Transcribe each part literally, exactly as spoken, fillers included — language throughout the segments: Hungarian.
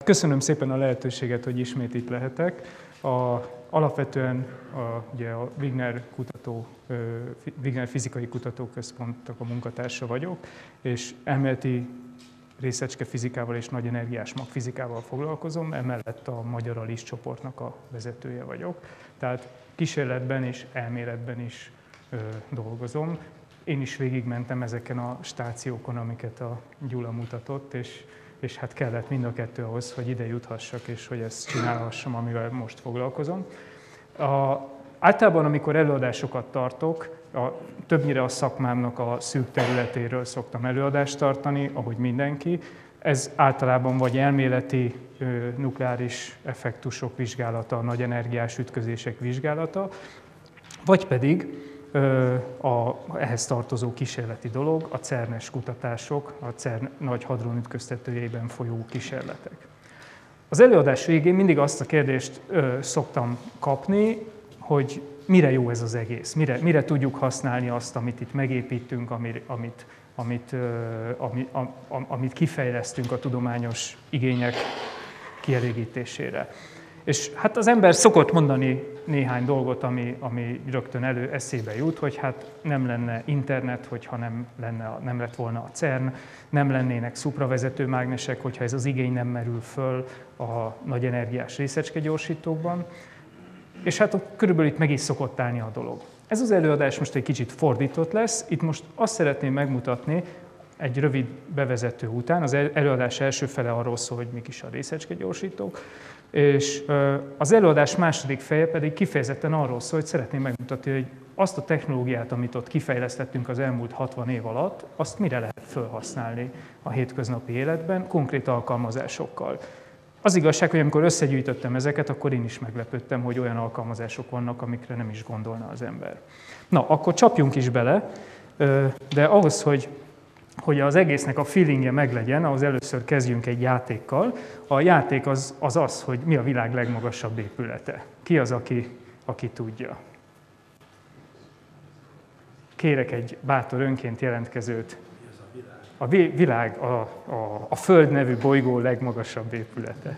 köszönöm szépen a lehetőséget, hogy ismét itt lehetek. A, alapvetően a, ugye a Wigner, kutató, Wigner Fizikai Kutatóközpontnak a munkatársa vagyok, és elméleti részecskefizikával és nagy energiás magfizikával foglalkozom, emellett a Magyar Alice csoportnak a vezetője vagyok. Tehát kísérletben és elméletben is ö, dolgozom. Én is végigmentem ezeken a stációkon, amiket a Gyula mutatott, és, és hát kellett mind a kettő ahhoz, hogy ide juthassak, és hogy ezt csinálhassam, amivel most foglalkozom. A, általában, amikor előadásokat tartok, a, többnyire a szakmámnak a szűk területéről szoktam előadást tartani, ahogy mindenki. Ez általában vagy elméleti ö, nukleáris effektusok vizsgálata, nagy energiás ütközések vizsgálata, vagy pedig ö, a, ehhez tartozó kísérleti dolog, a CERN-es kutatások, a CERN nagy hadronütköztetőjében folyó kísérletek. Az előadás végén mindig azt a kérdést ö, szoktam kapni, hogy mire jó ez az egész, mire, mire tudjuk használni azt, amit itt megépítünk, amit, amit, amit, amit, amit kifejlesztünk a tudományos igények kielégítésére. És hát az ember szokott mondani néhány dolgot, ami, ami rögtön elő eszébe jut, hogy hát nem lenne internet, hogyha nem, lenne, nem lett volna a CERN, nem lennének szupravezetőmágnesek, hogyha ez az igény nem merül föl a nagy energiás részecskegyorsítókban. És hát körülbelül itt meg is szokott állni a dolog. Ez az előadás most egy kicsit fordított lesz. Itt most azt szeretném megmutatni egy rövid bevezető után. Az előadás első fele arról szól, hogy mik is a részecskegyorsítók. És az előadás második feje pedig kifejezetten arról szól, hogy szeretném megmutatni, hogy azt a technológiát, amit ott kifejlesztettünk az elmúlt hatvan év alatt, azt mire lehet felhasználni a hétköznapi életben, konkrét alkalmazásokkal. Az igazság, hogy amikor összegyűjtöttem ezeket, akkor én is meglepődtem, hogy olyan alkalmazások vannak, amikre nem is gondolna az ember. Na, akkor csapjunk is bele, de ahhoz, hogy, hogy az egésznek a feelingje meglegyen, ahhoz először kezdjünk egy játékkal. A játék az az, az hogy mi a világ legmagasabb épülete. Ki az, aki, aki tudja? Kérek egy bátor önként jelentkezőt. A világ, a, a, a Föld nevű bolygó legmagasabb épülete.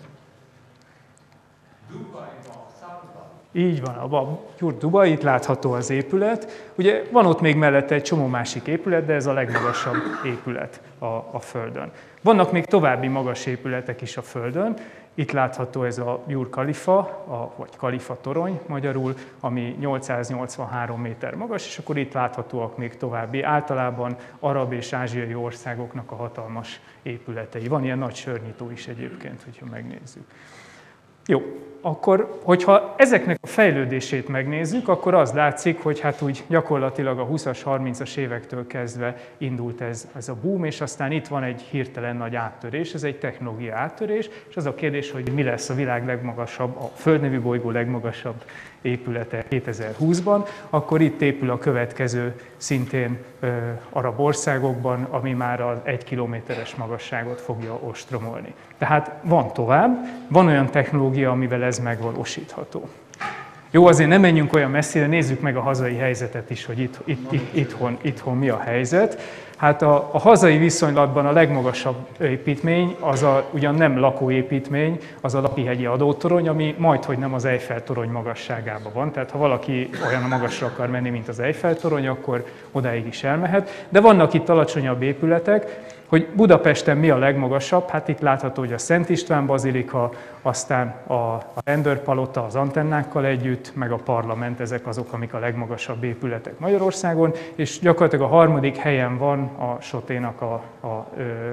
Így van, a Dubai, itt látható az épület. Ugye van ott még mellette egy csomó másik épület, de ez a legmagasabb épület a, a Földön. Vannak még további magas épületek is a Földön. Itt látható ez a Burj Khalifa, a, vagy Khalifa torony magyarul, ami nyolcszáznyolcvanhárom méter magas, és akkor itt láthatóak még további, általában arab és ázsiai országoknak a hatalmas épületei. Van ilyen nagy sörnyitó is egyébként, hogyha megnézzük. Jó, akkor, hogyha ezeknek a fejlődését megnézzük, akkor az látszik, hogy hát úgy gyakorlatilag a húszas, harmincas évektől kezdve indult ez, ez a boom, és aztán itt van egy hirtelen nagy áttörés, ez egy technológia áttörés, és az a kérdés, hogy mi lesz a világ legmagasabb, a Föld nevű bolygó legmagasabb épülete kétezer-húszban, akkor itt épül a következő szintén ö, arab országokban, ami már az egy kilométeres magasságot fogja ostromolni. Tehát van tovább, van olyan technológia, amivel ez megvalósítható. Jó, azért nem menjünk olyan messzire, nézzük meg a hazai helyzetet is, hogy itt, itt, itt, itthon, itthon mi a helyzet. Hát a, a hazai viszonylatban a legmagasabb építmény, az a, ugyan nem lakóépítmény, az a Lapihegyi adótorony, ami majdhogy nem az Eiffel-torony magasságában van. Tehát ha valaki olyan magasra akar menni, mint az Eiffel-torony, akkor odáig is elmehet. De vannak itt alacsonyabb épületek, hogy Budapesten mi a legmagasabb, hát itt látható, hogy a Szent István bazilika, aztán a, a rendőrpalota az antennákkal együtt, meg a parlament, ezek azok, amik a legmagasabb épületek Magyarországon, és gyakorlatilag a harmadik helyen van a Soténak a, a,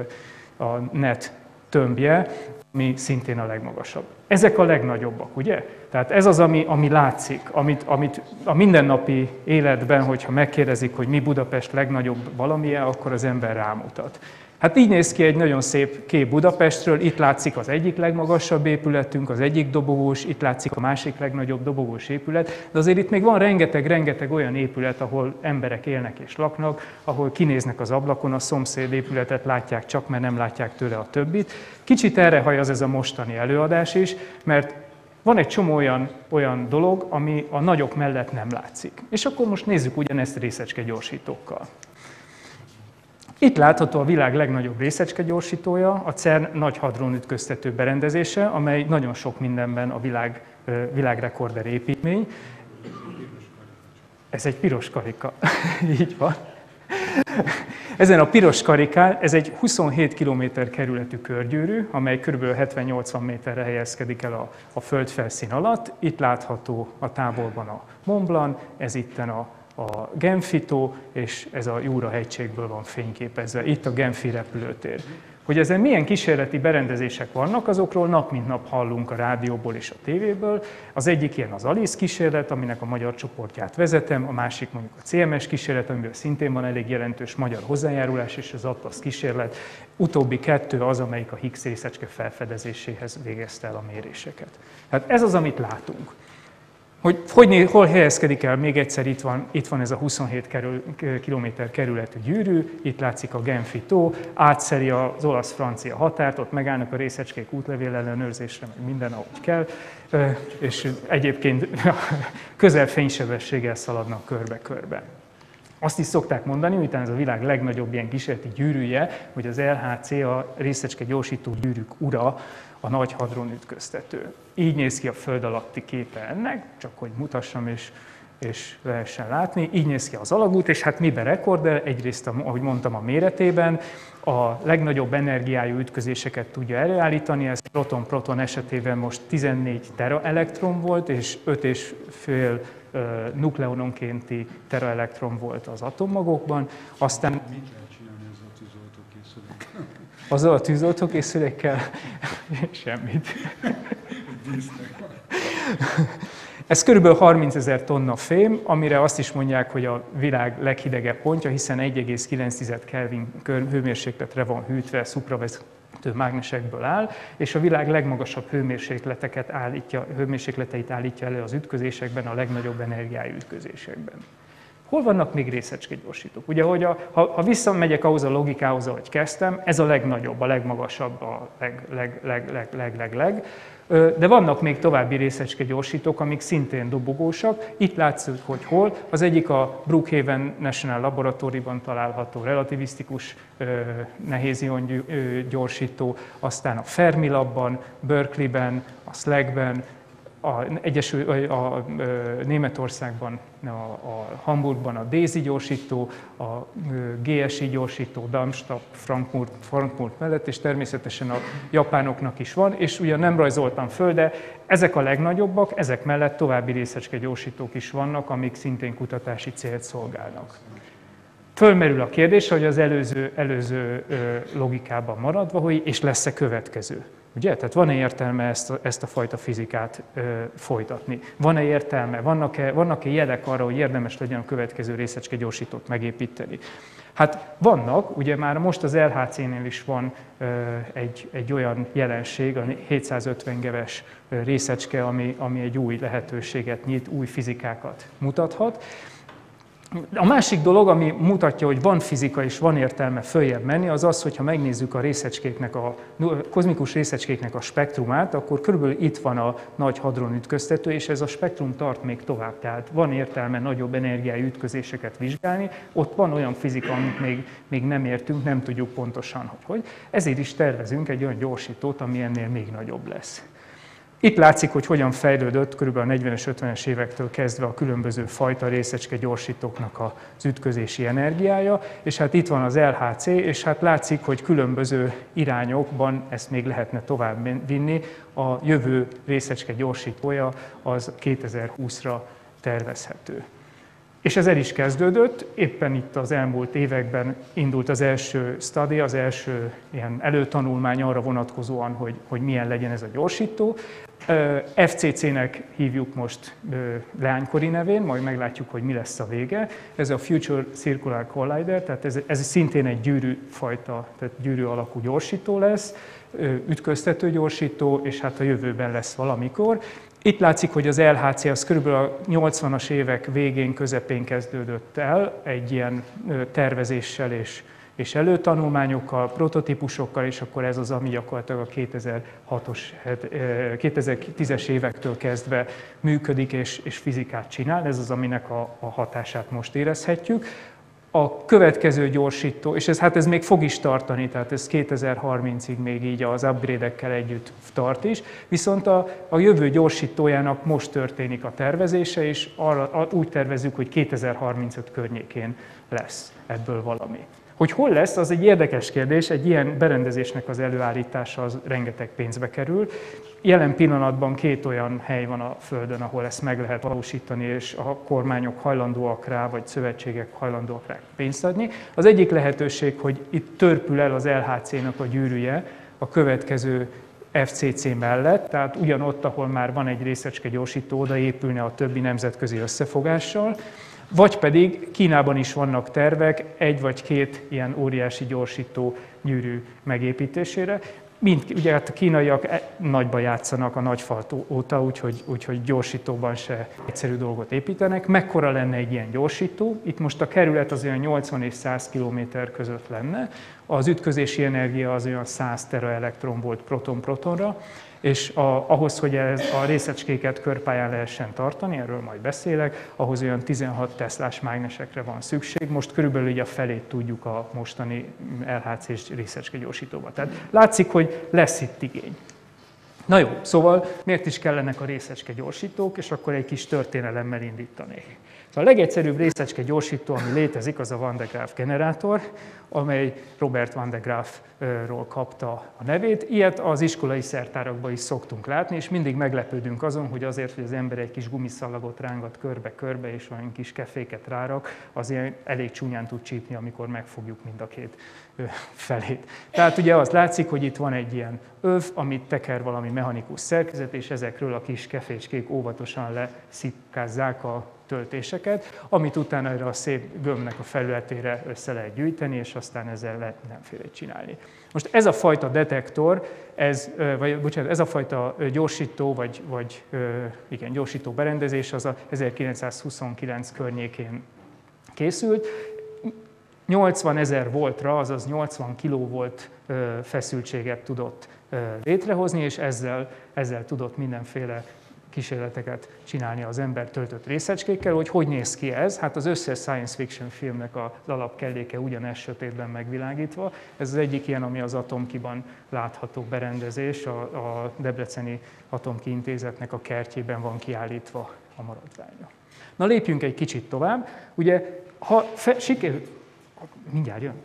a net tömbje, ami szintén a legmagasabb. Ezek a legnagyobbak, ugye? Tehát ez az, ami, ami látszik, amit, amit a mindennapi életben, hogyha megkérdezik, hogy mi Budapest legnagyobb valamilyen, akkor az ember rámutat. Hát így néz ki egy nagyon szép kép Budapestről, itt látszik az egyik legmagasabb épületünk, az egyik dobogós, itt látszik a másik legnagyobb dobogós épület, de azért itt még van rengeteg-rengeteg olyan épület, ahol emberek élnek és laknak, ahol kinéznek az ablakon, a szomszéd épületet látják csak, mert nem látják tőle a többit. Kicsit erre hajaz ez a mostani előadás is, mert van egy csomó olyan, olyan dolog, ami a nagyok mellett nem látszik. És akkor most nézzük ugyanezt részecskegyorsítókkal. Itt látható a világ legnagyobb részecskegyorsítója, a cern nagy hadronütköztető berendezése, amely nagyon sok mindenben a világ, világrekorder építmény. Ez egy piros karika, így van. Ezen a piros karikán, ez egy huszonhét kilométer kerületű körgyűrű, amely kb. hetven-nyolcvan méterre helyezkedik el a, a földfelszín alatt. Itt látható a távolban a Mont Blanc, ez itten a, a Genfi-tó, és ez a Jura hegységből van fényképezve. Itt a Genfi repülőtér. Hogy ezen milyen kísérleti berendezések vannak, azokról nap mint nap hallunk a rádióból és a tévéből. Az egyik ilyen az ALICE kísérlet, aminek a magyar csoportját vezetem, a másik mondjuk a cé em es kísérlet, amiből szintén van elég jelentős magyar hozzájárulás, és az ATLAS kísérlet. Utóbbi kettő az, amelyik a Higgs részecske felfedezéséhez végezte el a méréseket. Tehát ez az, amit látunk. Hogy, hogy hol helyezkedik el, még egyszer itt van, itt van ez a huszonhét kilométer kerületű gyűrű, itt látszik a Genfi-tó, átszeri az olasz-francia határt, ott megállnak a részecskék útlevél ellenőrzésre, meg minden, ahogy kell, és egyébként közel fénysebességgel szaladnak körbe-körbe. Azt is szokták mondani, miután ez a világ legnagyobb ilyen kísérleti gyűrűje, hogy az el há cé a részecske gyorsító gyűrűk ura, a nagy hadronütköztető. Így néz ki a föld alatti képe ennek, csak hogy mutassam és, és lehessen látni. Így néz ki az alagút, és hát miben rekorder? Egyrészt, ahogy mondtam, a méretében, a legnagyobb energiájú ütközéseket tudja előállítani, ez proton-proton esetében most tizennégy teraelektron volt, és öt és fél nukleononkénti teraelektron volt az atommagokban. Aztán Mit lehet csinálni ezzel a tűzoltókészülékkel? Azzal a tűzoltókészülékkel? Semmit. Ez körülbelül harmincezer tonna fém, amire azt is mondják, hogy a világ leghidegebb pontja, hiszen egy egész kilenc Kelvin hőmérsékletre van hűtve, szupravezető mágnesekből áll, és a világ legmagasabb hőmérsékleteket állítja, hőmérsékleteit állítja elő az ütközésekben, a legnagyobb energiájú ütközésekben. Hol vannak még részecskegyorsítók? Ugye, hogy a, ha, ha visszamegyek ahhoz a logikához, ahogy kezdtem, ez a legnagyobb, a legmagasabb, a leg, leg, leg, leg, leg, leg, leg. De vannak még további részecskegyorsítók, amik szintén dobogósak. Itt látszik, hogy hol. Az egyik a Brookhaven National Laboratory-ban található relativisztikus nehézion gyorsító, aztán a Fermilabban, Berkeleyben, a SLAC-ben, a, Egyesül, a, a, a Németországban, a, a Hamburgban a DAISY gyorsító, a gé es i gyorsító, Darmstadt, Frankfurt, Frankfurt mellett, és természetesen a japánoknak is van, és ugye nem rajzoltam föl, de ezek a legnagyobbak, ezek mellett további részecskegyorsítók is vannak, amik szintén kutatási célt szolgálnak. Fölmerül a kérdés, hogy az előző, előző logikában maradva, hogy és lesz-e következő. Ugye? Tehát van-e értelme ezt a, ezt a fajta fizikát ö, folytatni? Van-e értelme? Vannak-e, vannak-e jelek arra, hogy érdemes legyen a következő részecskegyorsítót megépíteni? Hát vannak, ugye már most az el há cé-nél is van ö, egy, egy olyan jelenség, a hétszázötven geves részecske, ami, ami egy új lehetőséget nyit, új fizikákat mutathat. A másik dolog, ami mutatja, hogy van fizika és van értelme följebb menni, az az, hogyha megnézzük a részecskéknek, a kozmikus részecskéknek a spektrumát, akkor körülbelül itt van a nagy hadronütköztető, és ez a spektrum tart még tovább. Tehát van értelme nagyobb energiájú ütközéseket vizsgálni, ott van olyan fizika, amit még, még nem értünk, nem tudjuk pontosan, hogy hogy. Ezért is tervezünk egy olyan gyorsítót, ami ennél még nagyobb lesz. Itt látszik, hogy hogyan fejlődött körülbelül a negyvenes, ötvenes évektől kezdve a különböző fajta részecske gyorsítóknak az ütközési energiája, és hát itt van az el há cé, és hát látszik, hogy különböző irányokban ezt még lehetne tovább vinni. A jövő részecske gyorsítója az kétezer-húszra tervezhető. És ez el is kezdődött, éppen itt az elmúlt években indult az első study, az első ilyen előtanulmány arra vonatkozóan, hogy, hogy milyen legyen ez a gyorsító. ef cé cé-nek hívjuk most leánykori nevén, majd meglátjuk, hogy mi lesz a vége. Ez a Future Circular Collider, tehát ez, ez szintén egy gyűrűfajta, tehát gyűrű alakú gyorsító lesz, ütköztető gyorsító, és hát a jövőben lesz valamikor. Itt látszik, hogy az el há cé az körülbelül a nyolcvanas évek végén, közepén kezdődött el egy ilyen tervezéssel és, és előtanulmányokkal, prototípusokkal, és akkor ez az, ami gyakorlatilag a kétezer-hatos, kétezer-tízes évektől kezdve működik és, és fizikát csinál. Ez az, aminek a, a hatását most érezhetjük. A következő gyorsító, és ez, hát ez még fog is tartani, tehát ez kétezer-harmincig még így az upgrade-ekkel együtt tart is, viszont a, a jövő gyorsítójának most történik a tervezése, és arra, úgy tervezzük, hogy kétezer-harmincöt környékén lesz ebből valami. Hogy hol lesz, az egy érdekes kérdés, egy ilyen berendezésnek az előállítása az rengeteg pénzbe kerül. Jelen pillanatban két olyan hely van a Földön, ahol ezt meg lehet valósítani, és a kormányok hajlandóak rá, vagy szövetségek hajlandóak rá pénzt adni. Az egyik lehetőség, hogy itt törpül el az el há cé-nak a gyűrűje a következő ef cé cé mellett, tehát ugyanott, ahol már van egy részecske gyorsító, oda épülne a többi nemzetközi összefogással, vagy pedig Kínában is vannak tervek egy vagy két ilyen óriási gyorsító gyűrű megépítésére. Mind, ugye hát a kínaiak nagyba játszanak a nagyfal óta, úgyhogy, úgyhogy gyorsítóban se egyszerű dolgot építenek. Mekkora lenne egy ilyen gyorsító? Itt most a kerület az olyan nyolcvan és száz kilométer között lenne. Az ütközési energia az olyan száz teraelektron volt proton-protonra, és a, ahhoz, hogy ez a részecskéket körpályán lehessen tartani, erről majd beszélek, ahhoz olyan tizenhat teslás mágnesekre van szükség. Most körülbelül így a felét tudjuk a mostani el há cés részecskegyorsítóba. Tehát látszik, hogy lesz itt igény. Na jó, szóval miért is kellenek a részecskegyorsítók, és akkor egy kis történelemmel indítanék. A legegyszerűbb részecskegyorsító, ami létezik, az a Van de Graaff generátor, amely Robert Van de Graaffról kapta a nevét. Ilyet az iskolai szertárakban is szoktunk látni, és mindig meglepődünk azon, hogy azért, hogy az ember egy kis gumiszalagot rángat körbe-körbe, és olyan kis keféket rárak, azért elég csúnyán tud csípni, amikor megfogjuk mind a két felét. Tehát ugye az látszik, hogy itt van egy ilyen öv, amit teker valami mechanikus szerkezet, és ezekről a kis kefécskék óvatosan leszipkázzák a töltéseket, amit utána erre a szép gömbnek a felületére össze lehet gyűjteni, és aztán ezzel lehet mindenfélét csinálni. Most ez a fajta detektor, ez, vagy bocsánat, ez a fajta gyorsító, vagy, vagy igen, gyorsító berendezés, az a ezerkilencszázhuszonkilenc környékén készült. nyolcvanezer voltra, azaz nyolcvan kilovolt feszültséget tudott létrehozni, és ezzel, ezzel tudott mindenféle kísérleteket csinálni az ember töltött részecskékkel. Hogy hogy néz ki ez? Hát az összes science fiction filmnek az alapkelléke ugyanez sötétben megvilágítva. Ez az egyik ilyen, ami az Atomkiban látható berendezés, a, a Debreceni Atomki Intézetnek a kertjében van kiállítva a maradványa. Na lépjünk egy kicsit tovább. Ugye, ha fe, sikerül... Mindjárt jön.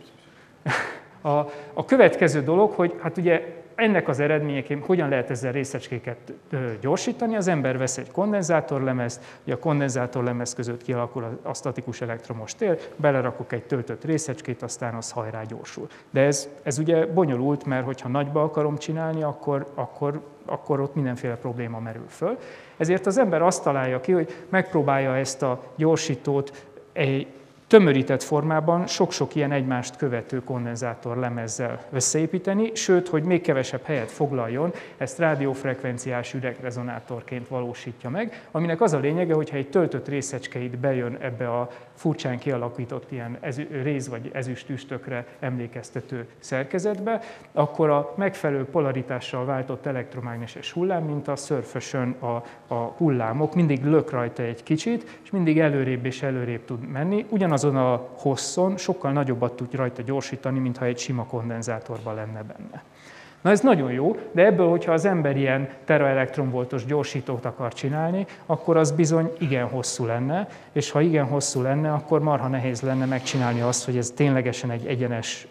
A, a következő dolog, hogy hát ugye ennek az eredményeként hogyan lehet ezzel részecskéket gyorsítani. Az ember vesz egy kondenzátorlemezt, ugye a kondenzátorlemez között kialakul a statikus elektromos tér, belerakok egy töltött részecskét, aztán az hajrá gyorsul. De ez, ez ugye bonyolult, mert hogyha nagyba akarom csinálni, akkor, akkor, akkor ott mindenféle probléma merül föl. Ezért az ember azt találja ki, hogy megpróbálja ezt a gyorsítót egy tömörített formában sok-sok ilyen egymást követő kondenzátor lemezzel összeépíteni, sőt, hogy még kevesebb helyet foglaljon, ezt rádiófrekvenciás üregrezonátorként valósítja meg, aminek az a lényege, hogyha egy töltött részecskeit bejön ebbe a furcsán kialakított ilyen ezü- réz- vagy ezüstüstökre emlékeztető szerkezetbe, akkor a megfelelő polaritással váltott elektromágneses hullám, mint a szörfösön a, a hullámok, mindig lök rajta egy kicsit, és mindig előrébb és előrébb tud menni. Ugyanazon a hosszon sokkal nagyobbat tud rajta gyorsítani, mintha egy sima kondenzátorban lenne benne. Na ez nagyon jó, de ebből, hogyha az ember ilyen teraelektronvoltos gyorsítót akar csinálni, akkor az bizony igen hosszú lenne, és ha igen hosszú lenne, akkor marha nehéz lenne megcsinálni azt, hogy ez ténylegesen egy egyenes,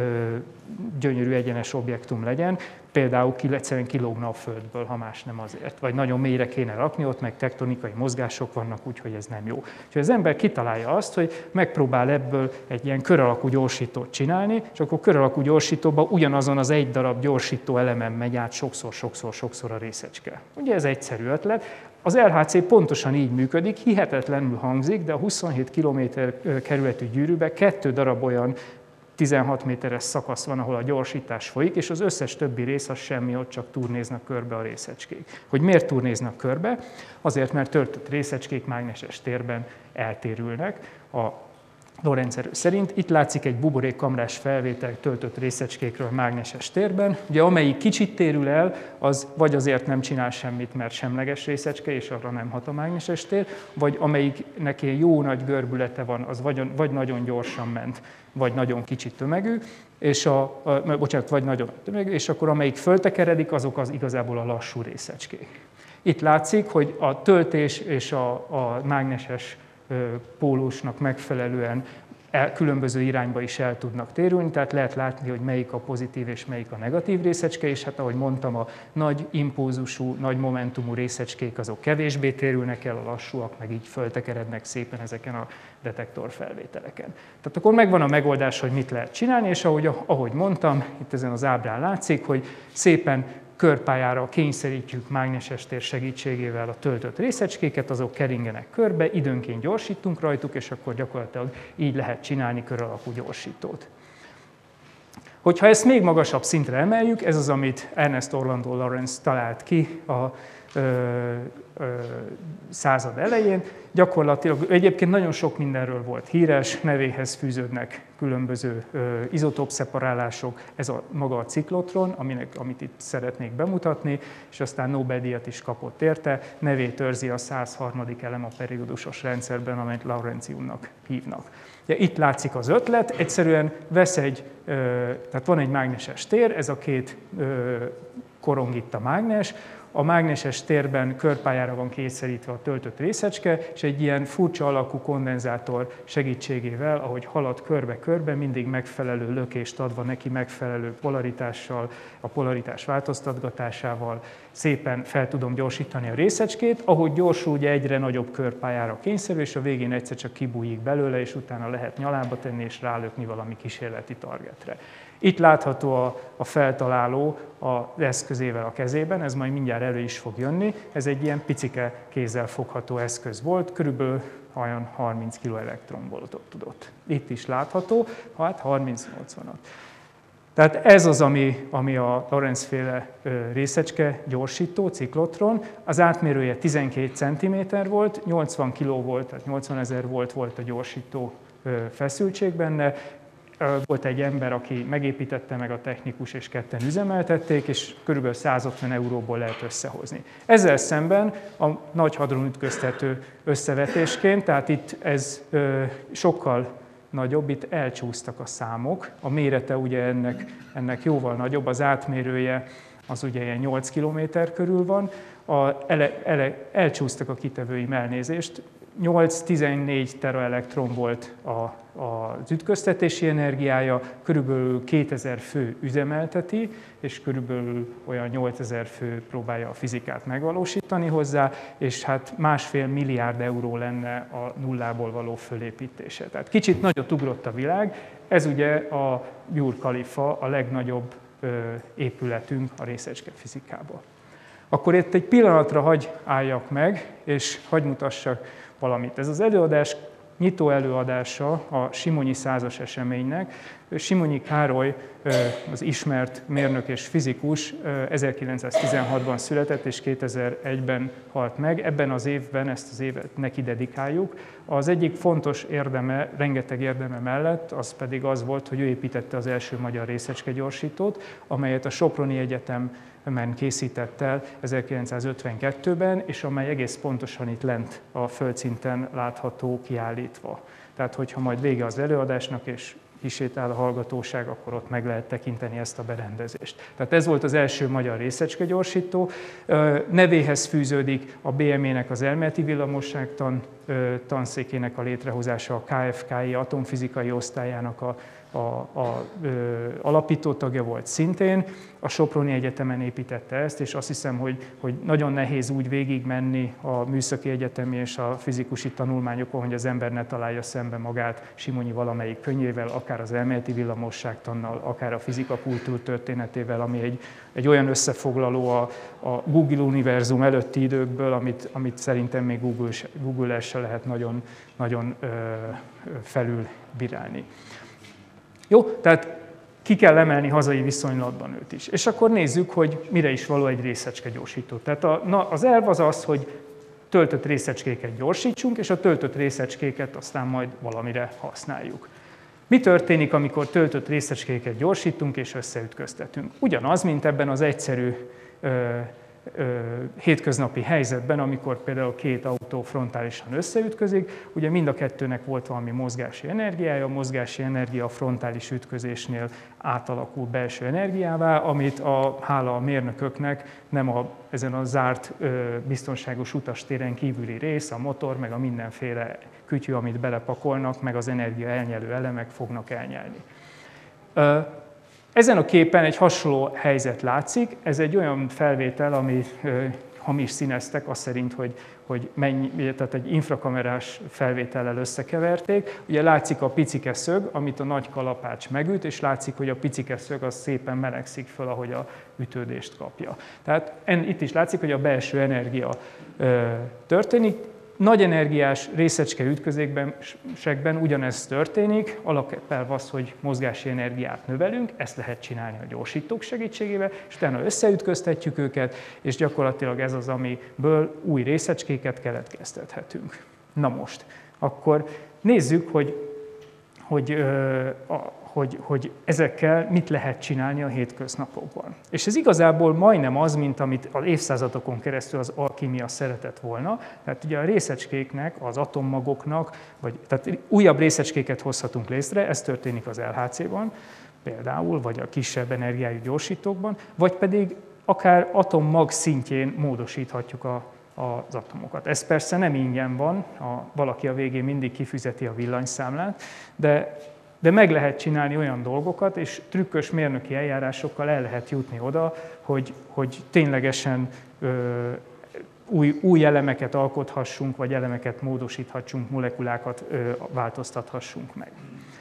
gyönyörű egyenes objektum legyen, például egyszerűen kilógna a Földből, ha más nem azért, vagy nagyon mélyre kéne rakni, ott meg tektonikai mozgások vannak, úgyhogy ez nem jó. Úgyhogy az ember kitalálja azt, hogy megpróbál ebből egy ilyen kör alakú gyorsítót csinálni, és akkor kör alakú gyorsítóban ugyanazon az egy darab gyorsító elemen megy át sokszor-sokszor-sokszor a részecske. Ugye ez egyszerű ötlet. Az el há cé pontosan így működik, hihetetlenül hangzik, de a huszonhét kilométer kerületű gyűrűben kettő darab olyan tizenhat méteres szakasz van, ahol a gyorsítás folyik, és az összes többi rész az semmi, ott csak turnéznak körbe a részecskék. Hogy miért turnéznak körbe? Azért, mert töltött részecskék mágneses térben eltérülnek. A Lorentz erő szerint. Itt látszik egy buborékkamrás felvétel töltött részecskékről mágneses térben. Ugye amelyik kicsit térül el, az vagy azért nem csinál semmit, mert semleges részecske, és arra nem hat a mágneses tér, vagy amelyiknek ilyen jó nagy görbülete van, az vagy, vagy nagyon gyorsan ment, vagy nagyon kicsit tömegű, és a, a, bocsánat, vagy nagyon tömegű, és akkor amelyik föltekeredik, azok az igazából a lassú részecskék. Itt látszik, hogy a töltés és a, a mágneses pólusnak megfelelően el, különböző irányba is el tudnak térülni, tehát lehet látni, hogy melyik a pozitív és melyik a negatív részecske, és hát ahogy mondtam, a nagy impulzusú, nagy momentumú részecskék azok kevésbé térülnek el, a lassúak meg így föltekerednek szépen ezeken a detektorfelvételeken. Tehát akkor megvan a megoldás, hogy mit lehet csinálni, és ahogy, ahogy mondtam, itt ezen az ábrán látszik, hogy szépen körpályára kényszerítjük mágneses tér segítségével a töltött részecskéket, azok keringenek körbe, időnként gyorsítunk rajtuk, és akkor gyakorlatilag így lehet csinálni kör alakú gyorsítót. Hogyha ezt még magasabb szintre emeljük, ez az, amit Ernest Orlando Lawrence talált ki a ö, ö, század elején. Gyakorlatilag egyébként nagyon sok mindenről volt híres, nevéhez fűződnek különböző ö, izotópszeparálások, ez a maga a ciklotron, aminek, amit itt szeretnék bemutatni, és aztán Nobel-díjat is kapott érte, nevét őrzi a száz harmadik elem a periódusos rendszerben, amelyet Lawrenciumnak hívnak. Ugye, itt látszik az ötlet, egyszerűen vesz egy, ö, tehát van egy mágneses tér, ez a két ö, korong itt a mágnes, a mágneses térben körpályára van kényszerítve a töltött részecske, és egy ilyen furcsa alakú kondenzátor segítségével, ahogy halad körbe-körbe, mindig megfelelő lökést adva neki megfelelő polaritással, a polaritás változtatgatásával szépen fel tudom gyorsítani a részecskét, ahogy gyorsul, ugye egyre nagyobb körpályára kényszerül, és a végén egyszer csak kibújik belőle, és utána lehet nyalába tenni és rálökni valami kísérleti targetre. Itt látható a, a feltaláló az eszközével a kezében, ez majd mindjárt elő is fog jönni. Ez egy ilyen picike kézzel fogható eszköz volt, körülbelül olyan harminc kiloelektronvoltot tudott. Itt is látható, hát harminc-nyolcvanat. Tehát ez az, ami, ami a Lorentz-féle részecske gyorsító, ciklotron. Az átmérője tizenkét centiméter volt, nyolcvan kiló volt, tehát nyolcvanezer volt volt a gyorsító feszültség benne. Volt egy ember, aki megépítette, meg a technikus, és ketten üzemeltették, és körülbelül százötven euróból lehet összehozni. Ezzel szemben a nagy hadron ütköztető összevetésként, tehát itt ez ö, sokkal nagyobb, itt elcsúsztak a számok. A mérete ugye ennek, ennek jóval nagyobb, az átmérője az ugye ilyen nyolc kilométer körül van, a, ele, ele, elcsúsztak a kitevőim, elnézést. nyolc-tizennégy teraelektron volt a, az ütköztetési energiája, körülbelül kétezer fő üzemelteti, és körülbelül olyan nyolcezer fő próbálja a fizikát megvalósítani hozzá, és hát másfél milliárd euró lenne a nullából való fölépítése. Tehát kicsit nagyot ugrott a világ, ez ugye a Burj Khalifa, a legnagyobb épületünk a részecske fizikában. Akkor itt egy pillanatra hagy álljak meg, és hagy mutassak valamit. Ez az előadás nyitó előadása a Simonyi százas eseménynek. Simonyi Károly, az ismert mérnök és fizikus, ezerkilencszáztizenhatban született és kétezer-egyben halt meg. Ebben az évben ezt az évet neki dedikáljuk. Az egyik fontos érdeme, rengeteg érdeme mellett, az pedig az volt, hogy ő építette az első magyar részecskegyorsítót, amelyet a Soproni Egyetemen készített el ezerkilencszázötvenkettőben, és amely egész pontosan itt lent a földszinten látható kiállítva. Tehát, hogyha majd vége az előadásnak, és kisétál a hallgatóság, akkor ott meg lehet tekinteni ezt a berendezést. Tehát ez volt az első magyar részecskegyorsító. Nevéhez fűződik a bé em é-nek az elméleti villamosságtan tanszékének a létrehozása, a ká ef ká i atomfizikai osztályának a A, a, ö, alapító tagja volt szintén, a Soproni Egyetemen építette ezt, és azt hiszem, hogy, hogy nagyon nehéz úgy végigmenni a műszaki egyetemi és a fizikusi tanulmányokon, hogy az ember ne találja szembe magát Simonyi valamelyik könyvével, akár az elméleti villamosságtannal, akár a fizika kultúrtörténetével, ami egy, egy olyan összefoglaló a, a Google univerzum előtti időkből, amit, amit szerintem még Google, Google-el se lehet nagyon, nagyon ö, felülbírálni. Jó, tehát ki kell emelni hazai viszonylatban őt is. És akkor nézzük, hogy mire is való egy részecskegyorsító. Tehát a, na, az elv az az, hogy töltött részecskéket gyorsítsunk, és a töltött részecskéket aztán majd valamire használjuk. Mi történik, amikor töltött részecskéket gyorsítunk és összeütköztetünk? Ugyanaz, mint ebben az egyszerű ö, ö, hétköznapi helyzetben, amikor például két autó frontálisan összeütközik, ugye mind a kettőnek volt valami mozgási energiája, a mozgási energia a frontális ütközésnél átalakul belső energiává, amit a, hála a mérnököknek nem a, ezen a zárt ö, biztonságos utastéren kívüli rész, a motor, meg a mindenféle kütyű, amit belepakolnak, meg az energia elnyelő elemek fognak elnyelni. Ezen a képen egy hasonló helyzet látszik, ez egy olyan felvétel, ami hamis színeztek, azt szerint, hogy, hogy mennyi, tehát egy infrakamerás felvétellel összekeverték. Ugye látszik a picike szög, amit a nagy kalapács megüt, és látszik, hogy a picike szög az szépen melegszik föl, ahogy a ütődést kapja. Tehát itt is látszik, hogy a belső energia történik. Nagy energiás részecske ütközésekben ugyanez történik, alapelv az, hogy mozgási energiát növelünk, ezt lehet csinálni a gyorsítók segítségével, és utána összeütköztetjük őket, és gyakorlatilag ez az, amiből új részecskéket keletkeztethetünk. Na most, akkor nézzük, hogy, hogy, a, hogy, hogy ezekkel mit lehet csinálni a hétköznapokban. És ez igazából majdnem az, mint amit az évszázadokon keresztül az alkímia szeretett volna. Tehát ugye a részecskéknek, az atommagoknak, vagy tehát újabb részecskéket hozhatunk létre, ez történik az el há cé-ban például, vagy a kisebb energiájú gyorsítókban, vagy pedig akár atommag szintjén módosíthatjuk a az atomokat. Ez persze nem ingyen van, a, valaki a végén mindig kifizeti a villanyszámlát, de, de meg lehet csinálni olyan dolgokat, és trükkös mérnöki eljárásokkal el lehet jutni oda, hogy, hogy ténylegesen ö, új, új elemeket alkothassunk, vagy elemeket módosíthassunk, molekulákat ö, változtathassunk meg.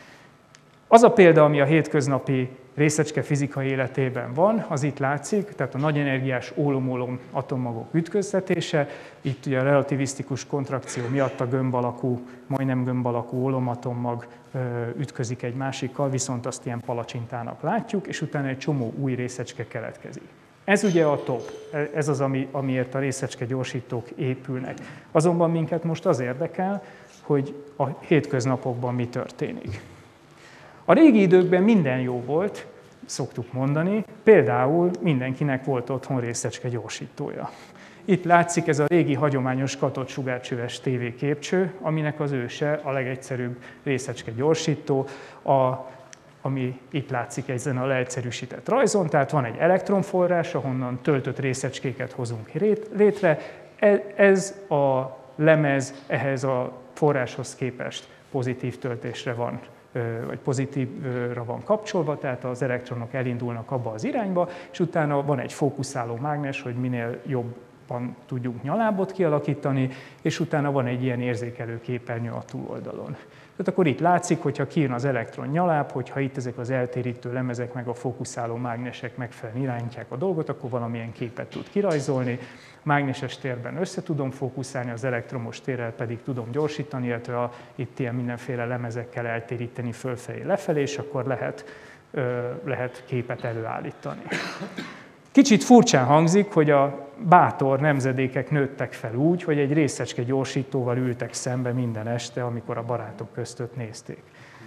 Az a példa, ami a hétköznapi részecske fizikai életében van, az itt látszik, tehát a nagy energiás ólom-ólom atommagok ütköztetése. Itt ugye a relativisztikus kontrakció miatt a gömb alakú, majdnem gömb alakú ólomatommag ütközik egy másikkal, viszont azt ilyen palacsintának látjuk, és utána egy csomó új részecske keletkezik. Ez ugye a top, ez az, ami, amiért a részecske gyorsítók épülnek. Azonban minket most az érdekel, hogy a hétköznapokban mi történik. A régi időkben minden jó volt, szoktuk mondani, például mindenkinek volt otthon részecske gyorsítója. Itt látszik ez a régi hagyományos katodsugárcsöves tévéképcső, aminek az őse a legegyszerűbb részecske gyorsító, a, ami itt látszik ezen a leegyszerűsített rajzon, tehát van egy elektronforrás, ahonnan töltött részecskéket hozunk létre. Ez a lemez ehhez a forráshoz képest pozitív töltésre van, vagy pozitívra van kapcsolva, tehát az elektronok elindulnak abba az irányba, és utána van egy fókuszáló mágnes, hogy minél jobban tudjunk nyalábot kialakítani, és utána van egy ilyen érzékelő képernyő a túloldalon. Tehát akkor itt látszik, hogyha kijön az elektron nyaláb, hogyha itt ezek az eltérítő lemezek meg a fókuszáló mágnesek megfelelően irányítják a dolgot, akkor valamilyen képet tud kirajzolni. Mágneses térben össze tudom fókuszálni, az elektromos térrel pedig tudom gyorsítani, illetve a, itt ilyen mindenféle lemezekkel eltéríteni fölfelé, lefelé, és akkor lehet, ö, lehet képet előállítani. Kicsit furcsán hangzik, hogy a bátor nemzedékek nőttek fel úgy, hogy egy részecske gyorsítóval ültek szembe minden este, amikor a barátok között nézték.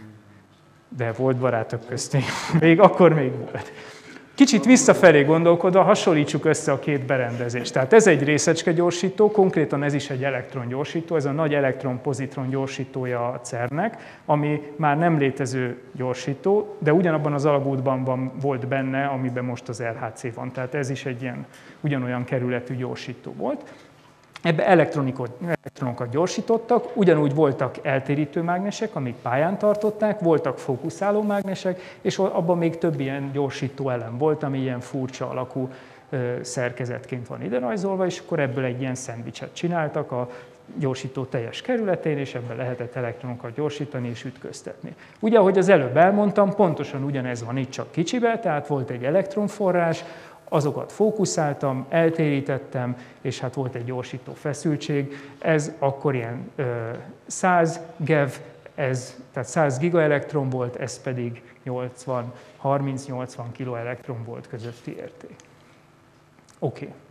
De volt barátok köztünk, még akkor még volt. Kicsit visszafelé gondolkodva hasonlítsuk össze a két berendezést. Tehát ez egy részecske gyorsító, konkrétan ez is egy elektrongyorsító, ez a nagy elektron-pozitron gyorsítója a cérnek, ami már nem létező gyorsító, de ugyanabban az alagútban van, volt benne, amiben most az el há cé van. Tehát ez is egy ilyen ugyanolyan kerületű gyorsító volt. Ebbe elektronokat gyorsítottak, ugyanúgy voltak eltérítő mágnesek, amik pályán tartották, voltak fókuszáló mágnesek, és abban még több ilyen gyorsító elem volt, ami ilyen furcsa alakú szerkezetként van ide rajzolva, és akkor ebből egy ilyen szendvicset csináltak a gyorsító teljes kerületén, és ebben lehetett elektronokat gyorsítani és ütköztetni. Ugye, ahogy az előbb elmondtam, pontosan ugyanez van itt, csak kicsibe, tehát volt egy elektronforrás, azokat fókuszáltam, eltérítettem, és hát volt egy gyorsító feszültség. Ez akkor ilyen ö, száz GeV, ez, tehát száz gigaelektron volt, ez pedig harminc-nyolcvan kiloelektron volt közötti érték. Oké. Okay.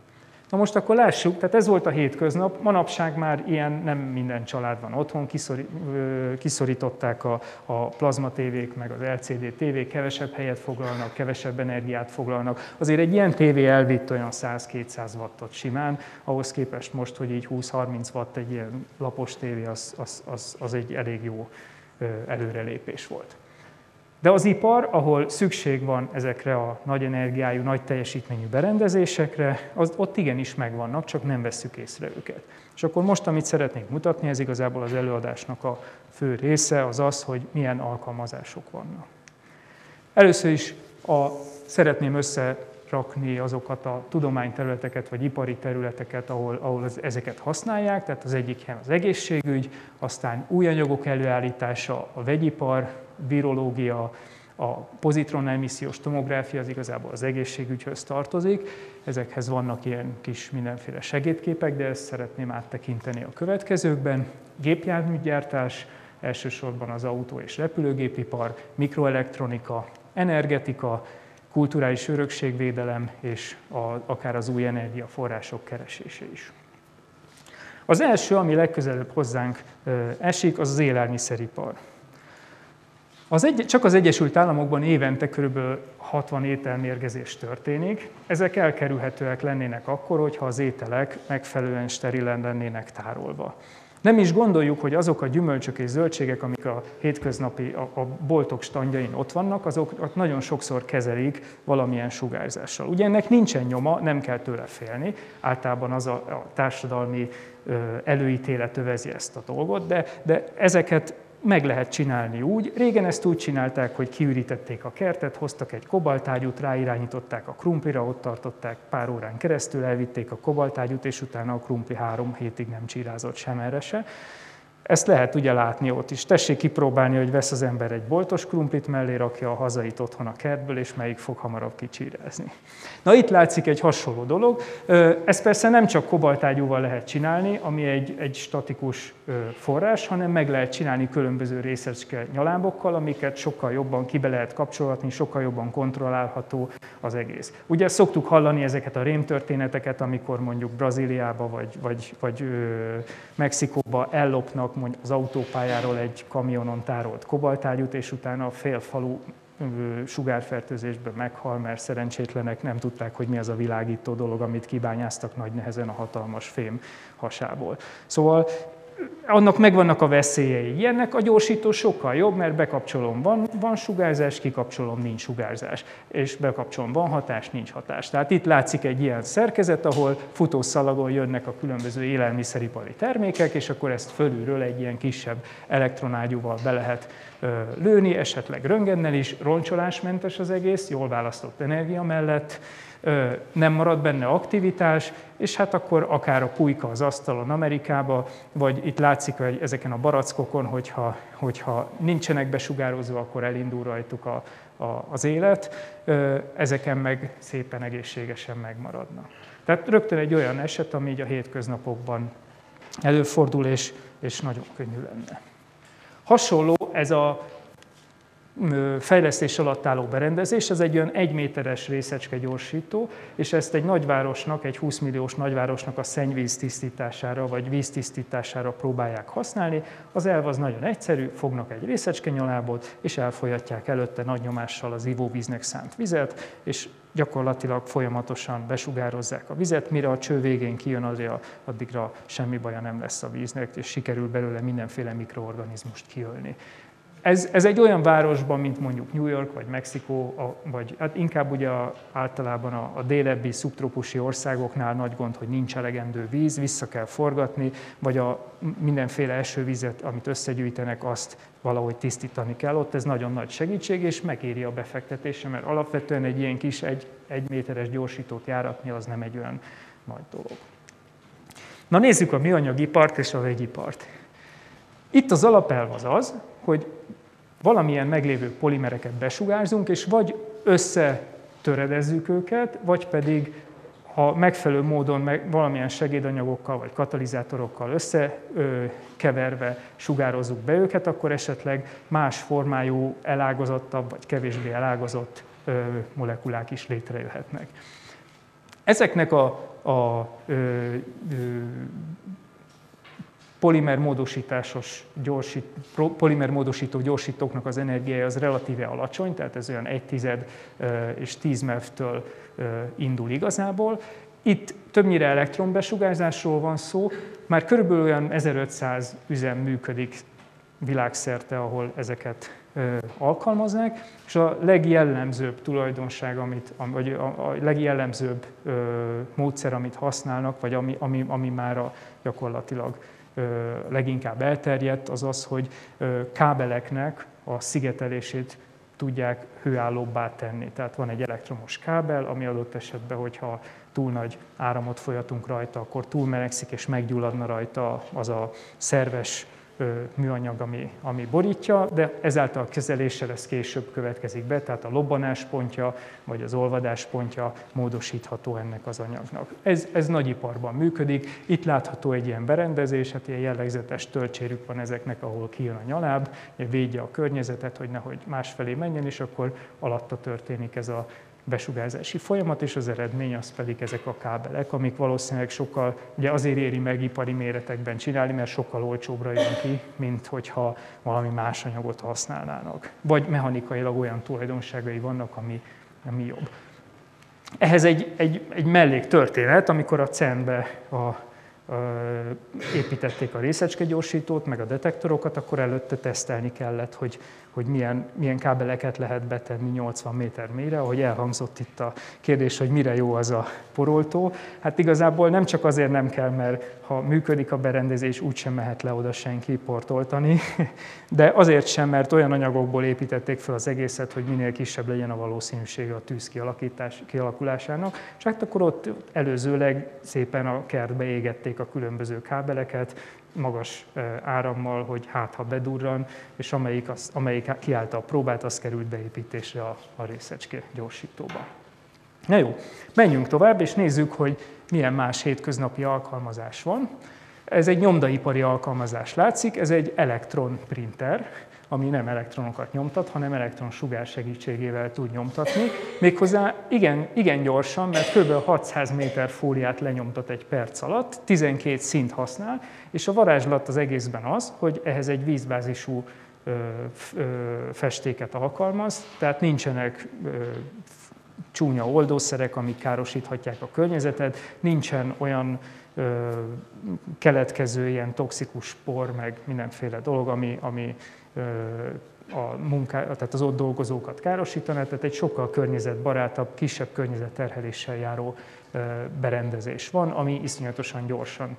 Na most akkor lássuk, tehát ez volt a hétköznap, manapság már ilyen nem minden család van otthon, kiszorították a, a plazmatévék meg az el cé dé tévék, kevesebb helyet foglalnak, kevesebb energiát foglalnak. Azért egy ilyen tévé elvitt olyan száz-kétszáz wattot simán, ahhoz képest most, hogy így húsz-harminc watt egy ilyen lapos tévé, az, az, az, az egy elég jó előrelépés volt. De az ipar, ahol szükség van ezekre a nagy energiájú, nagy teljesítményű berendezésekre, az, ott igenis megvannak, csak nem vesszük észre őket. És akkor most, amit szeretnék mutatni, ez igazából az előadásnak a fő része, az az, hogy milyen alkalmazások vannak. Először is a, szeretném összerakni azokat a tudományterületeket, vagy ipari területeket, ahol, ahol ezeket használják, tehát az egyik helyen az egészségügy, aztán új anyagok előállítása, a vegyipar, virológia, a pozitronemissziós tomográfia, az igazából az egészségügyhöz tartozik. Ezekhez vannak ilyen kis mindenféle segédképek, de ezt szeretném áttekinteni a következőkben. Gépjárműgyártás, elsősorban az autó- és repülőgépipar, mikroelektronika, energetika, kulturális örökségvédelem és a, akár az új energiaforrások keresése is. Az első, ami legközelebb hozzánk esik, az az élelmiszeripar. Az egy, csak az Egyesült Államokban évente kb. hatvan ételmérgezés történik. Ezek elkerülhetőek lennének akkor, hogyha az ételek megfelelően sterilen lennének tárolva. Nem is gondoljuk, hogy azok a gyümölcsök és zöldségek, amik a hétköznapi, a, a boltok standjain ott vannak, azok nagyon sokszor kezelik valamilyen sugárzással. Ugye ennek nincsen nyoma, nem kell tőle félni, általában az a, a társadalmi ö, előítélet övezi ezt a dolgot, de, de ezeket meg lehet csinálni úgy. Régen ezt úgy csinálták, hogy kiürítették a kertet, hoztak egy kobaltágyút, ráirányították a krumplira, ott tartották pár órán keresztül, elvitték a kobaltágyút, és utána a krumpli három hétig nem csirázott sem erre se. Ezt lehet ugye látni ott is. Tessék kipróbálni, hogy vesz az ember egy boltos krumplit, mellé rakja a hazait otthon a kertből, és melyik fog hamarabb kicsírázni. Na itt látszik egy hasonló dolog. Ezt persze nem csak kobaltágyúval lehet csinálni, ami egy, egy statikus forrás, hanem meg lehet csinálni különböző részecske nyalábokkal, amiket sokkal jobban kibe lehet kapcsolhatni, sokkal jobban kontrollálható az egész. Ugye szoktuk hallani ezeket a rémtörténeteket, amikor mondjuk Brazíliába vagy, vagy, vagy ö, Mexikóba ellopnak mondjuk az autópályáról egy kamionon tárolt kobaltágyút, és utána a fél falu sugárfertőzésből meghal, mert szerencsétlenek nem tudták, hogy mi az a világító dolog, amit kibányáztak nagy nehezen a hatalmas fém hasából. Szóval annak megvannak a veszélyei. Ilyennek a gyorsító sokkal jobb, mert bekapcsolom, van, van sugárzás, kikapcsolom, nincs sugárzás. És bekapcsolom, van hatás, nincs hatás. Tehát itt látszik egy ilyen szerkezet, ahol futószalagon jönnek a különböző élelmiszeripari termékek, és akkor ezt fölülről egy ilyen kisebb elektronágyúval be lehet ö, lőni, esetleg röntgennel is, roncsolásmentes az egész, jól választott energia mellett, nem marad benne aktivitás, és hát akkor akár a pulyka az asztalon Amerikába, vagy itt látszik, hogy ezeken a barackokon, hogyha, hogyha nincsenek besugározva, akkor elindul rajtuk a, a, az élet, ezeken meg szépen egészségesen megmaradnak. Tehát rögtön egy olyan eset, ami így a hétköznapokban előfordul, és, és nagyon könnyű lenne. Hasonló ez a fejlesztés alatt álló berendezés, ez egy olyan egy méteres részecske gyorsító, és ezt egy nagyvárosnak, egy húsz milliós nagyvárosnak a szennyvíz tisztítására vagy víztisztítására próbálják használni. Az elv az nagyon egyszerű, fognak egy részecske nyalábot, és elfolyatják előtte nagy nyomással az ivóvíznek szánt vizet, és gyakorlatilag folyamatosan besugározzák a vizet, mire a cső végén kijön, azért addigra semmi baja nem lesz a víznek, és sikerül belőle mindenféle mikroorganizmust kiölni. Ez, ez egy olyan városban, mint mondjuk New York, vagy Mexikó, vagy hát inkább ugye a, általában a, a délebbi szubtrópusi országoknál nagy gond, hogy nincs elegendő víz, vissza kell forgatni, vagy a mindenféle esővizet, amit összegyűjtenek, azt valahogy tisztítani kell. Ott ez nagyon nagy segítség, és megéri a befektetése, mert alapvetően egy ilyen kis egy, egy méteres gyorsítót járatni, az nem egy olyan nagy dolog. Na nézzük a műanyagipart és a vegyipart. Itt az alapelv az az, hogy valamilyen meglévő polimereket besugárzunk, és vagy összetöredezzük őket, vagy pedig, ha megfelelő módon meg valamilyen segédanyagokkal vagy katalizátorokkal összekeverve sugározzuk be őket, akkor esetleg más formájú, elágazottabb vagy kevésbé elágazott molekulák is létrejöhetnek. Ezeknek a, a ö, ö, polimermódosításos gyorsít, polimermódosító gyorsítóknak az energiája az relatíve alacsony, tehát ez olyan egy tized és tíz mevtől indul igazából. Itt többnyire elektronbesugárzásról van szó, már körülbelül olyan ezerötszáz üzem működik világszerte, ahol ezeket alkalmaznák, és a legjellemzőbb tulajdonság, amit, vagy a legjellemzőbb módszer, amit használnak, vagy ami, ami, ami már a gyakorlatilag leginkább elterjedt, az az, hogy kábeleknek a szigetelését tudják hőállóbbá tenni. Tehát van egy elektromos kábel, ami adott esetben, hogyha túl nagy áramot folyatunk rajta, akkor túlmelegszik és meggyulladna rajta az a szerves műanyag, ami, ami borítja, de ezáltal a kezeléssel ez később következik be, tehát a lobbanáspontja vagy az olvadáspontja módosítható ennek az anyagnak. Ez, ez nagyiparban működik, itt látható egy ilyen berendezés, hát ilyen jellegzetes töltsérük van ezeknek, ahol kijön a nyaláb, védje a környezetet, hogy nehogy másfelé menjen, és akkor alatta történik ez a besugárzási folyamat, és az eredmény az pedig ezek a kábelek, amik valószínűleg sokkal, ugye azért éri meg ipari méretekben csinálni, mert sokkal olcsóbbra jön ki, mint hogyha valami más anyagot használnának. Vagy mechanikailag olyan tulajdonságai vannak, ami, ami jobb. Ehhez egy, egy, egy melléktörténet, amikor a cernbe a építették a részecskegyorsítót, meg a detektorokat, akkor előtte tesztelni kellett, hogy, hogy milyen, milyen kábeleket lehet betenni nyolcvan méter mélyre, ahogy elhangzott itt a kérdés, hogy mire jó az a poroltó. Hát igazából nem csak azért nem kell, mert ha működik a berendezés, úgysem mehet le oda senki portoltani, de azért sem, mert olyan anyagokból építették fel az egészet, hogy minél kisebb legyen a valószínűsége a tűz kialakítás, kialakulásának, és hát akkor ott előzőleg szépen a kertbe égették a különböző kábeleket, magas árammal, hogy hát ha bedurran, és amelyik, az, amelyik kiállta a próbát, az került beépítésre a, a részecske gyorsítóba. Na jó, menjünk tovább, és nézzük, hogy milyen más hétköznapi alkalmazás van. Ez egy nyomdaipari alkalmazás látszik, ez egy elektronprinter, ami nem elektronokat nyomtat, hanem elektronsugár segítségével tud nyomtatni. Méghozzá igen, igen gyorsan, mert kb. hatszáz méter fóliát lenyomtat egy perc alatt, tizenkét színt használ, és a varázslat az egészben az, hogy ehhez egy vízbázisú ö, ö, festéket alkalmaz, tehát nincsenek ö, csúnya oldószerek, amik károsíthatják a környezetet, nincsen olyan ö, keletkező ilyen toxikus por, meg mindenféle dolog, ami, ami ö, a munká, tehát az ott dolgozókat károsítaná, tehát egy sokkal környezetbarátabb, kisebb környezetterheléssel járó ö, berendezés van, ami iszonyatosan gyorsan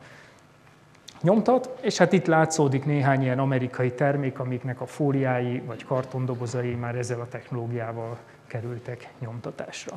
nyomtat, és hát itt látszódik néhány ilyen amerikai termék, amiknek a fóliái vagy kartondobozai már ezzel a technológiával kerültek nyomtatásra.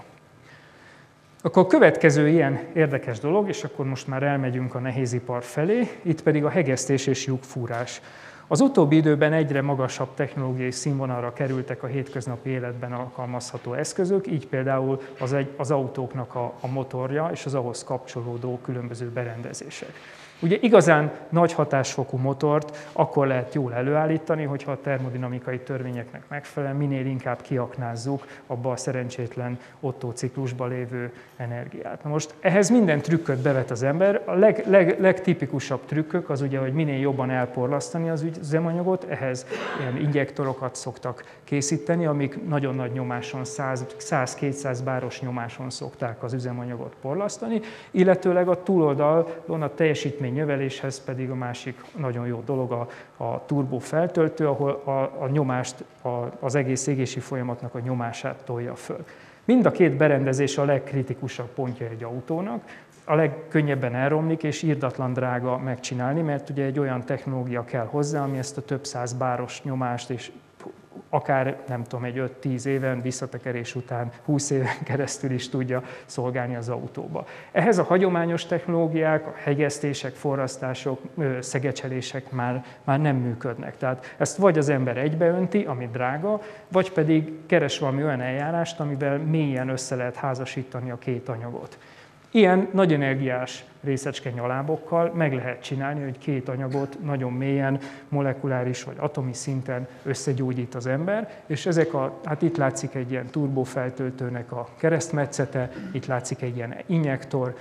Akkor a következő ilyen érdekes dolog, és akkor most már elmegyünk a nehézipar felé, itt pedig a hegesztés és lyukfúrás. Az utóbbi időben egyre magasabb technológiai színvonalra kerültek a hétköznapi életben alkalmazható eszközök, így például az, egy, az autóknak a, a motorja és az ahhoz kapcsolódó különböző berendezések. Ugye igazán nagy hatásfokú motort akkor lehet jól előállítani, hogyha a termodinamikai törvényeknek megfelelően minél inkább kiaknázzuk abba a szerencsétlen Otto ciklusban lévő energiát. Na most ehhez minden trükköt bevet az ember. A leg, leg, legtipikusabb trükkök az ugye, hogy minél jobban elporlasztani az üzemanyagot, ehhez ilyen injektorokat szoktak készíteni, amik nagyon nagy nyomáson, száz-kétszáz báros nyomáson szokták az üzemanyagot porlasztani, illetőleg a túloldalon a teljesítmény növeléshez pedig a másik nagyon jó dolog a, a turbofeltöltő, ahol a, a nyomást, a, az egész égési folyamatnak a nyomását tolja föl. Mind a két berendezés a legkritikusabb pontja egy autónak, a legkönnyebben elromlik és irdatlan drága megcsinálni, mert ugye egy olyan technológia kell hozzá, ami ezt a több száz báros nyomást és akár nem tudom, egy öt-tíz éven visszatekerés után húsz éven keresztül is tudja szolgálni az autóba. Ehhez a hagyományos technológiák, a hegesztések, forrasztások, szegecselések már, már nem működnek. Tehát ezt vagy az ember egybeönti, ami drága, vagy pedig keres valami olyan eljárást, amivel mélyen össze lehet házasítani a két anyagot. Ilyen nagy energiás részecske nyalábokkal meg lehet csinálni, hogy két anyagot nagyon mélyen, molekuláris vagy atomi szinten összegyógyít az ember, és ezek a, hát itt látszik egy ilyen turbófeltöltőnek a keresztmetszete, itt látszik egy ilyen injektor,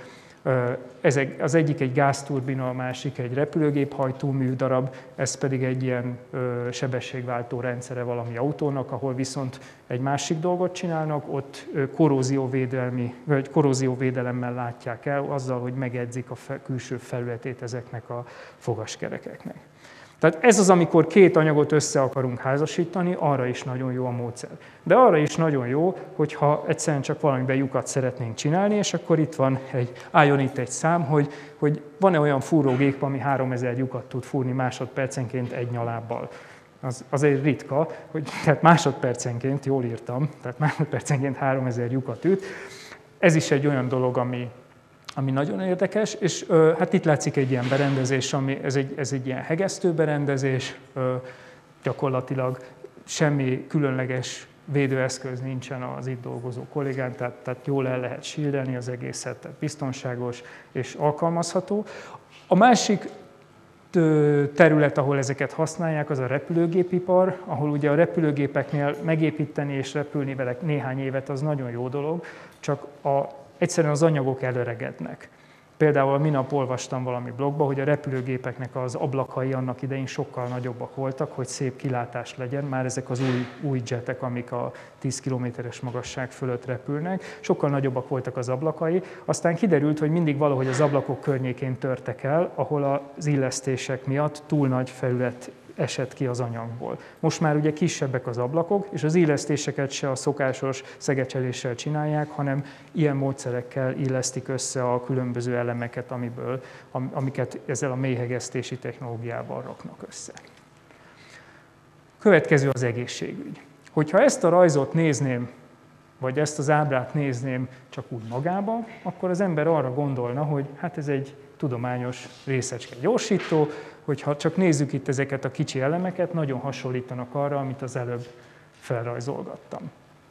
ezek, az egyik egy gázturbina, a másik egy repülőgép hajtómű darab, ez pedig egy ilyen ö, sebességváltó rendszere valami autónak, ahol viszont egy másik dolgot csinálnak, ott ö, korrózióvédelmi, vagy korrózióvédelemmel látják el, azzal, hogy megedzik a fe, külső felületét ezeknek a fogaskerekeknek. Tehát ez az, amikor két anyagot össze akarunk házasítani, arra is nagyon jó a módszer. De arra is nagyon jó, hogyha egyszerűen csak valamiben lyukat szeretnénk csinálni, és akkor itt van egy, álljon itt egy szám, hogy, hogy van-e olyan fúrógép, ami háromezer lyukat tud fúrni másodpercenként egy nyalábbal. Az azért ritka, hogy tehát másodpercenként, jól írtam, tehát másodpercenként háromezer lyukat üt. Ez is egy olyan dolog, ami ami nagyon érdekes, és ö, hát itt látszik egy ilyen berendezés, ami, ez, egy, ez egy ilyen hegesztő berendezés, ö, gyakorlatilag semmi különleges védőeszköz nincsen az itt dolgozó kollégán, tehát, tehát jól el lehet shieldelni az egészet, tehát biztonságos és alkalmazható. A másik terület, ahol ezeket használják, az a repülőgépipar, ahol ugye a repülőgépeknél megépíteni és repülni vele néhány évet az nagyon jó dolog, csak a egyszerűen az anyagok elöregednek. Például minap olvastam valami blogba, hogy a repülőgépeknek az ablakai annak idején sokkal nagyobbak voltak, hogy szép kilátás legyen, már ezek az új, új jetek, amik a tíz kilométeres magasság fölött repülnek, sokkal nagyobbak voltak az ablakai, aztán kiderült, hogy mindig valahogy az ablakok környékén törtek el, ahol az illesztések miatt túl nagy felület esett ki az anyagból. Most már ugye kisebbek az ablakok, és az illesztéseket se a szokásos szegecseléssel csinálják, hanem ilyen módszerekkel illesztik össze a különböző elemeket, amiből, amiket ezzel a mélyhegesztési technológiával raknak össze. Következő az egészségügy. Hogyha ezt a rajzot nézném, vagy ezt az ábrát nézném csak úgy magában, akkor az ember arra gondolna, hogy hát ez egy tudományos részecske gyorsító, hogyha csak nézzük itt ezeket a kicsi elemeket, nagyon hasonlítanak arra, amit az előbb felrajzolgattam.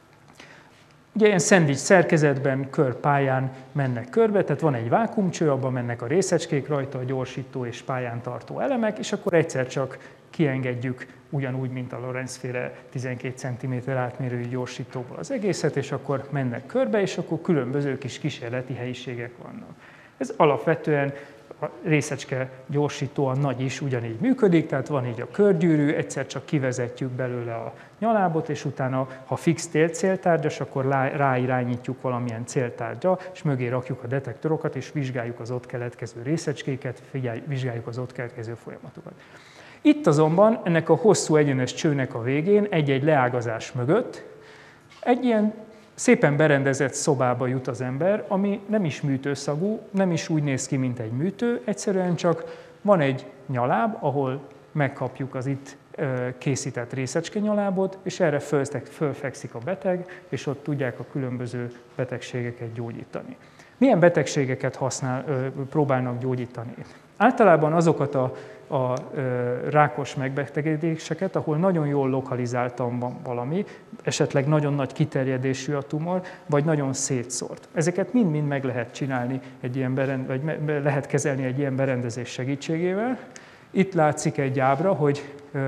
Ugye ilyen szendvics szerkezetben, körpályán mennek körbe, tehát van egy vákuumcső, abban mennek a részecskék, rajta a gyorsító és pályán tartó elemek, és akkor egyszer csak kiengedjük ugyanúgy, mint a Lorentz-féle tizenkét centiméter átmérőjű gyorsítóból az egészet, és akkor mennek körbe, és akkor különböző kis kísérleti helyiségek vannak. Ez alapvetően a részecske gyorsítóan nagy is ugyanígy működik, tehát van így a körgyűrű, egyszer csak kivezetjük belőle a nyalábot, és utána, ha fix céltárgyas, akkor ráirányítjuk valamilyen céltárgyra, és mögé rakjuk a detektorokat, és vizsgáljuk az ott keletkező részecskéket, figyelj, vizsgáljuk az ott keletkező folyamatokat. Itt azonban ennek a hosszú egyenes csőnek a végén, egy-egy leágazás mögött egy ilyen szépen berendezett szobába jut az ember, ami nem is műtőszagú, nem is úgy néz ki, mint egy műtő, egyszerűen csak van egy nyaláb, ahol megkapjuk az itt készített részecskenyalábot, és erre fölfekszik a beteg, és ott tudják a különböző betegségeket gyógyítani. Milyen betegségeket használ, próbálnak gyógyítani? Általában azokat a, a rákos megbetegedéseket, ahol nagyon jól lokalizáltan van valami, esetleg nagyon nagy kiterjedésű a tumor, vagy nagyon szétszórt. Ezeket mind-mind meg lehet csinálni, egy ilyen berend, vagy lehet kezelni egy ilyen berendezés segítségével. Itt látszik egy ábra, hogy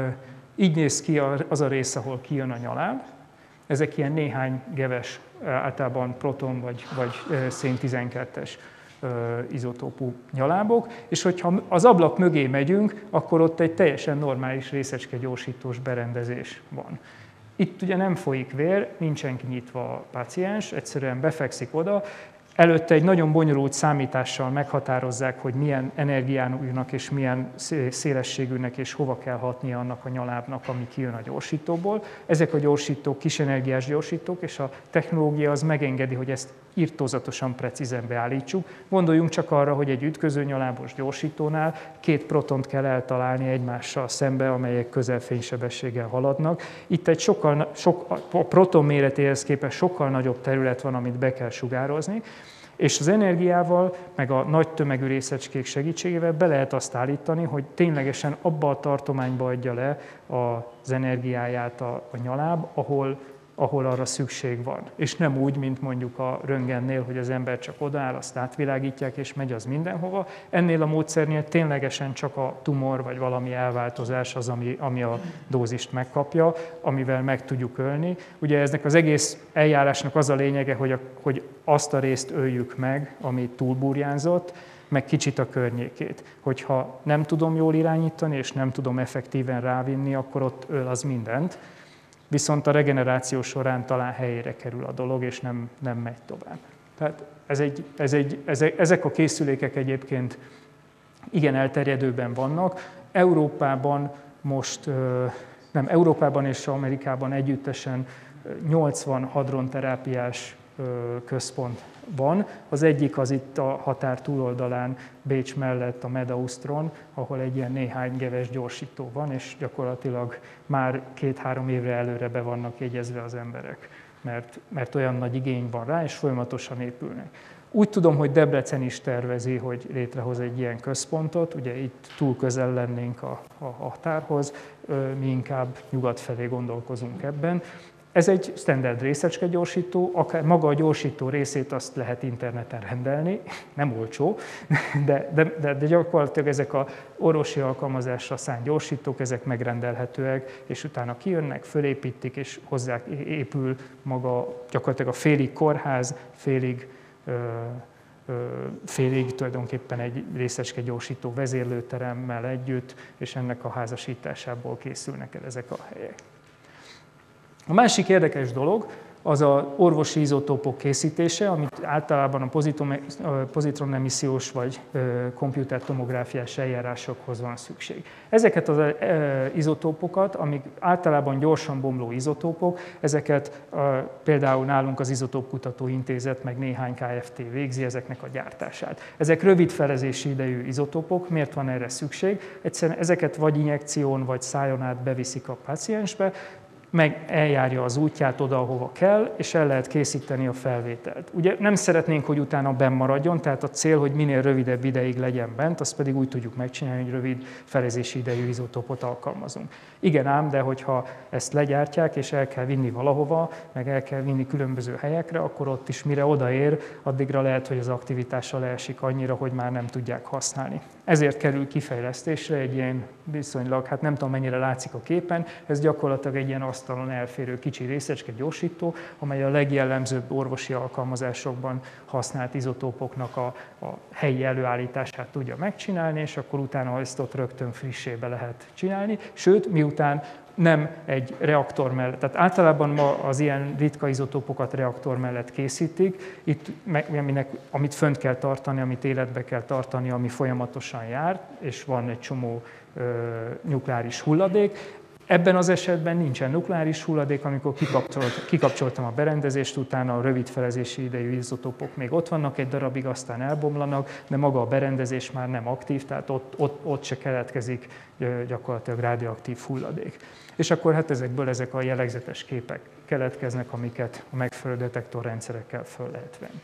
így néz ki az a rész, ahol kijön a nyaláb. Ezek ilyen néhány geves, általában proton vagy, vagy szén tizenkettes izotópú nyalábok, és hogyha az ablak mögé megyünk, akkor ott egy teljesen normális részecskegyorsítós berendezés van. Itt ugye nem folyik vér, nincsen kinyitva a páciens, egyszerűen befekszik oda, előtte egy nagyon bonyolult számítással meghatározzák, hogy milyen energiának és milyen szélességűnek és hova kell hatnia annak a nyalábnak, ami kijön a gyorsítóból. Ezek a gyorsítók kisenergiás gyorsítók, és a technológia az megengedi, hogy ezt irtózatosan precízen beállítsuk. Gondoljunk csak arra, hogy egy ütköző nyalábos gyorsítónál két protont kell eltalálni egymással szembe, amelyek közelfénysebességgel haladnak. Itt egy sokkal, sok, a proton méretéhez képest sokkal nagyobb terület van, amit be kell sugározni, és az energiával, meg a nagy tömegű részecskék segítségével be lehet azt állítani, hogy ténylegesen abba a tartományba adja le az energiáját a, a nyaláb, ahol ahol arra szükség van. És nem úgy, mint mondjuk a röntgennél, hogy az ember csak odaáll, azt átvilágítják, és megy az mindenhova. Ennél a módszernél ténylegesen csak a tumor vagy valami elváltozás az, ami, ami a dózist megkapja, amivel meg tudjuk ölni. Ugye eznek az egész eljárásnak az a lényege, hogy, a, hogy azt a részt öljük meg, ami túlburjánzott, meg kicsit a környékét. Hogyha nem tudom jól irányítani, és nem tudom effektíven rávinni, akkor ott öl az mindent. Viszont a regeneráció során talán helyére kerül a dolog, és nem, nem megy tovább. Tehát ez egy, ez egy, ezek a készülékek egyébként igen elterjedőben vannak. Európában most, nem, Európában és Amerikában együttesen nyolcvan hadronterápiás központ van. Az egyik az itt a határ túloldalán, Bécs mellett a Medaustron, ahol egy ilyen néhány geves gyorsító van, és gyakorlatilag már két-három évre előre be vannak jegyezve az emberek, mert, mert olyan nagy igény van rá, és folyamatosan épülnek. Úgy tudom, hogy Debrecen is tervezi, hogy létrehoz egy ilyen központot, ugye itt túl közel lennénk a, a határhoz, mi inkább nyugat felé gondolkozunk ebben. Ez egy standard részecskegyorsító, akár maga a gyorsító részét azt lehet interneten rendelni, nem olcsó, de, de, de, de gyakorlatilag ezek az orvosi alkalmazásra szánt gyorsítók, ezek megrendelhetőek, és utána kijönnek, fölépítik, és hozzá épül maga gyakorlatilag a félig kórház, félig, ö, ö, félig tulajdonképpen egy részecskegyorsító vezérlőteremmel együtt, és ennek a házasításából készülnek el ezek a helyek. A másik érdekes dolog az az orvosi izotópok készítése, amit általában a pozitronemissziós vagy komputertomográfiás eljárásokhoz van szükség. Ezeket az izotópokat, amik általában gyorsan bomló izotópok, ezeket például nálunk az Izotópkutató Intézet meg néhány ká ef té végzi ezeknek a gyártását. Ezek rövid felezési idejű izotópok, miért van erre szükség? Egyszerűen ezeket vagy injekción, vagy szájon át beviszik a páciensbe, meg eljárja az útját oda, ahova kell, és el lehet készíteni a felvételt. Ugye nem szeretnénk, hogy utána benn maradjon, tehát a cél, hogy minél rövidebb ideig legyen bent, azt pedig úgy tudjuk megcsinálni, hogy rövid felezési idejű izotópot alkalmazunk. Igen ám, de hogyha ezt legyártják, és el kell vinni valahova, meg el kell vinni különböző helyekre, akkor ott is mire odaér, addigra lehet, hogy az aktivitása leesik annyira, hogy már nem tudják használni. Ezért kerül kifejlesztésre egy ilyen viszonylag, hát nem tudom mennyire látszik a képen, ez gyakorlatilag egy ilyen asztalon elférő kicsi részecske gyorsító, amely a legjellemzőbb orvosi alkalmazásokban használt izotópoknak a, a helyi előállítását tudja megcsinálni, és akkor utána ezt ott rögtön frissébe lehet csinálni. Sőt, miután nem egy reaktor mellett, tehát általában ma az ilyen ritka izotópokat reaktor mellett készítik, itt, aminek, amit fönt kell tartani, amit életbe kell tartani, ami folyamatosan jár, és van egy csomó ö, nukleáris hulladék. Ebben az esetben nincsen nukleáris hulladék, amikor kikapcsolt, kikapcsoltam a berendezést, utána a rövid felezési idejű izotópok még ott vannak egy darabig, aztán elbomlanak, de maga a berendezés már nem aktív, tehát ott, ott, ott se keletkezik gyakorlatilag radioaktív hulladék. És akkor hát ezekből ezek a jellegzetes képek keletkeznek, amiket a megfelelő detektorrendszerekkel föl lehet venni.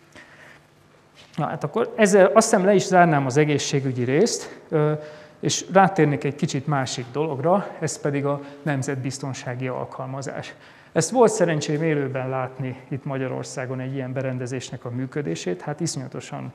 Na hát akkor ezzel azt hiszem le is zárnám az egészségügyi részt, és rátérnék egy kicsit másik dologra, ez pedig a nemzetbiztonsági alkalmazás. Ezt volt szerencsém élőben látni itt Magyarországon egy ilyen berendezésnek a működését, hát iszonyatosan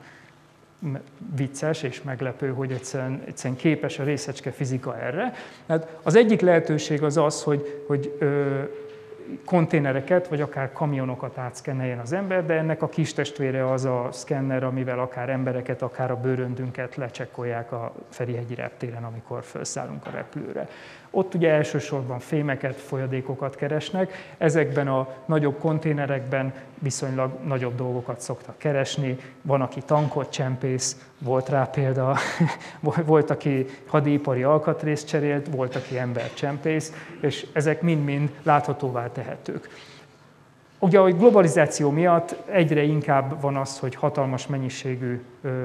vicces és meglepő, hogy egyszerűen, egyszerűen képes a részecske fizika erre. Hát az egyik lehetőség az az, hogy, hogy ö, konténereket, vagy akár kamionokat átszkenneljen az ember, de ennek a kis testvére az a szkenner, amivel akár embereket, akár a bőröndünket lecsekkolják a Ferihegyi reptéren, amikor felszállunk a repülőre. Ott ugye elsősorban fémeket, folyadékokat keresnek, ezekben a nagyobb konténerekben viszonylag nagyobb dolgokat szoktak keresni, van, aki tankot csempész, volt rá példa, volt, aki hadipari alkatrészt cserélt, volt, aki embercsempész, és ezek mind-mind láthatóvá tehetők. Ugye a globalizáció miatt egyre inkább van az, hogy hatalmas mennyiségű,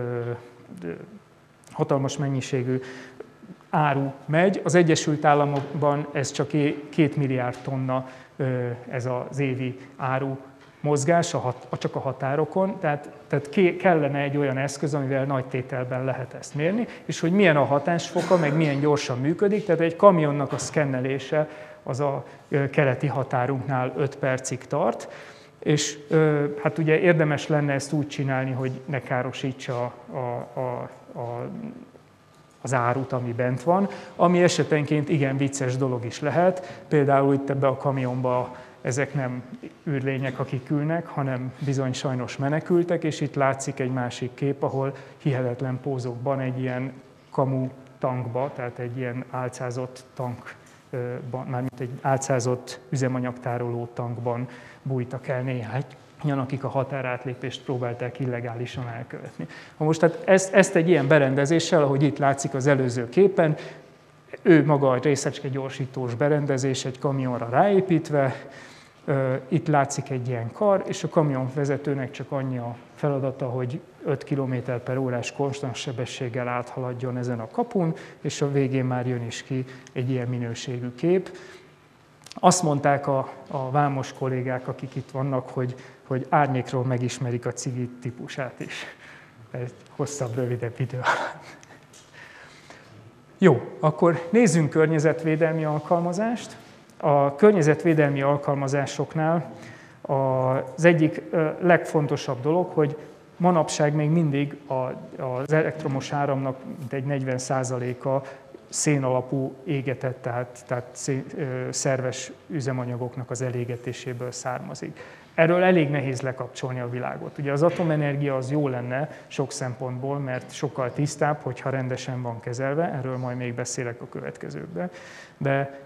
hatalmas mennyiségű áru megy. Az Egyesült Államokban ez csak két milliárd tonna ez az évi áru mozgás a hat, csak a határokon, tehát, tehát ké, kellene egy olyan eszköz, amivel nagy tételben lehet ezt mérni, és hogy milyen a hatásfoka, meg milyen gyorsan működik, tehát egy kamionnak a szkennelése az a keleti határunknál öt percig tart, és hát ugye érdemes lenne ezt úgy csinálni, hogy ne károsítsa a, a, a, az árut, ami bent van, ami esetenként igen vicces dolog is lehet. Például itt ebbe a kamionba ezek nem űrlények, akik ülnek, hanem bizony sajnos menekültek, és itt látszik egy másik kép, ahol hihetetlen pózokban egy ilyen kamu tankba, tehát egy ilyen álcázott tankban, mármint egy álcázott üzemanyagtároló tankban bújtak el néhányan, akik a határátlépést próbálták illegálisan elkövetni. Ha most tehát ezt, ezt egy ilyen berendezéssel, ahogy itt látszik az előző képen, ő maga a részecske gyorsítós berendezés egy kamionra ráépítve, itt látszik egy ilyen kar, és a kamionvezetőnek csak annyi a feladata, hogy öt kilométer per órás konstans sebességgel áthaladjon ezen a kapun, és a végén már jön is ki egy ilyen minőségű kép. Azt mondták a, a vámos kollégák, akik itt vannak, hogy, hogy árnyékról megismerik a cigi típusát is. Ez hosszabb, rövidebb idő alatt. Jó, akkor nézzünk környezetvédelmi alkalmazást. A környezetvédelmi alkalmazásoknál az egyik legfontosabb dolog, hogy manapság még mindig az elektromos áramnak mintegy negyven százaléka szénalapú égetett, tehát, tehát szén, szerves üzemanyagoknak az elégetéséből származik. Erről elég nehéz lekapcsolni a világot. Ugye az atomenergia az jó lenne sok szempontból, mert sokkal tisztább, hogyha rendesen van kezelve, erről majd még beszélek a következőkben, de,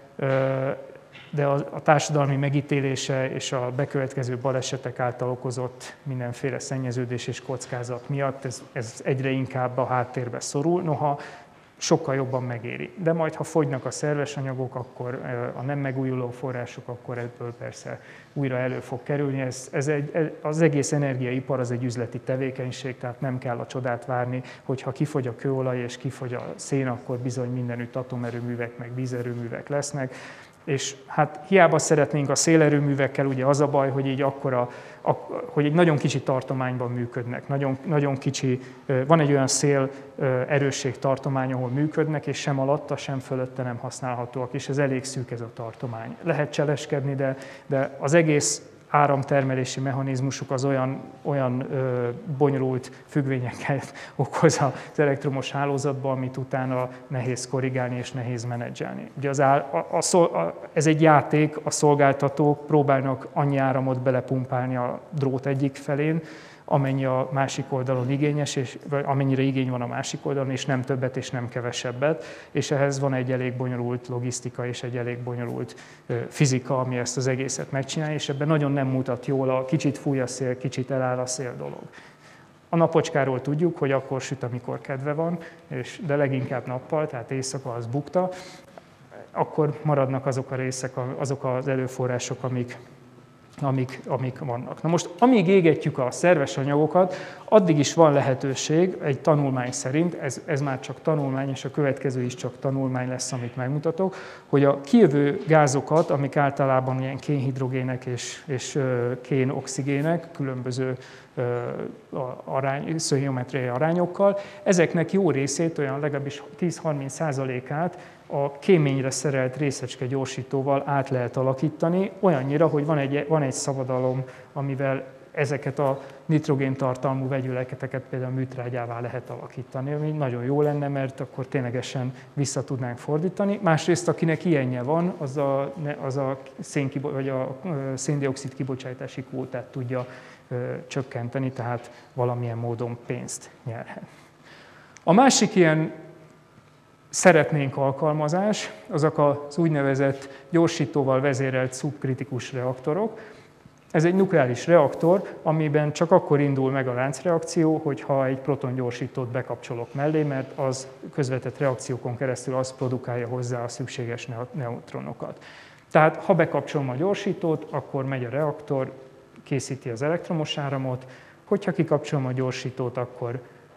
de a társadalmi megítélése és a bekövetkező balesetek által okozott mindenféle szennyeződés és kockázat miatt ez, ez egyre inkább a háttérbe szorul, noha sokkal jobban megéri. De majd, ha fogynak a szerves anyagok, akkor a nem megújuló források, akkor ebből persze újra elő fog kerülni. Ez, ez egy, az egész energiaipar az egy üzleti tevékenység, tehát nem kell a csodát várni, hogyha kifogy a kőolaj és kifogy a szén, akkor bizony mindenütt atomerőművek meg vízerőművek lesznek. És hát hiába szeretnénk a szélerőművekkel, ugye az a baj, hogy így akkora, hogy egy nagyon kicsi tartományban működnek. Nagyon, nagyon kicsi, van egy olyan szél erősség tartomány, ahol működnek, és sem alatta, sem fölötte nem használhatóak, és ez elég szűk ez a tartomány. Lehet cseleskedni, de, de az egész áramtermelési mechanizmusuk az olyan, olyan ö, bonyolult függvényeket okoz az elektromos hálózatban, amit utána nehéz korrigálni és nehéz menedzselni. Ugye az á, a, a, a, ez egy játék, a szolgáltatók próbálnak annyi áramot belepumpálni a drót egyik felén, amennyi a másik oldalon igényes, és vagy amennyire igény van a másik oldalon, és nem többet és nem kevesebbet, és ehhez van egy elég bonyolult logisztika és egy elég bonyolult fizika, ami ezt az egészet megcsinálja, és ebben nagyon nem mutat jól a kicsit fúj a szél, kicsit eláll a szél dolog. A napocskáról tudjuk, hogy akkor süt, amikor kedve van, és, de leginkább nappal, tehát éjszaka az bukta, akkor maradnak azok a részek, azok az előforrások, amik Amik, amik vannak. Na most, amíg égetjük a szerves anyagokat, addig is van lehetőség, egy tanulmány szerint, ez, ez már csak tanulmány, és a következő is csak tanulmány lesz, amit megmutatok, hogy a kijövő gázokat, amik általában ilyen kénhidrogének és, és kénoxigének, különböző arány, szőgeometriai arányokkal, ezeknek jó részét, olyan legalábbis tíz-harminc százalékát a kéményre szerelt részecske gyorsítóval át lehet alakítani, olyannyira, hogy van egy, van egy szabadalom, amivel ezeket a nitrogéntartalmú vegyületeket például műtrágyává lehet alakítani, ami nagyon jó lenne, mert akkor ténylegesen vissza tudnánk fordítani. Másrészt, akinek ilyenje van, az a, az a, szénkibo- vagy a széndioxid kibocsátási kvótát tudja ö, csökkenteni, tehát valamilyen módon pénzt nyerhet. A másik ilyen szeretnénk alkalmazás, azok az úgynevezett gyorsítóval vezérelt szubkritikus reaktorok. Ez egy nukleáris reaktor, amiben csak akkor indul meg a láncreakció, hogyha egy protongyorsítót bekapcsolok mellé, mert az közvetett reakciókon keresztül az produkálja hozzá a szükséges neutronokat. Tehát ha bekapcsolom a gyorsítót, akkor megy a reaktor, készíti az elektromos áramot, hogyha kikapcsolom a gyorsítót, akkor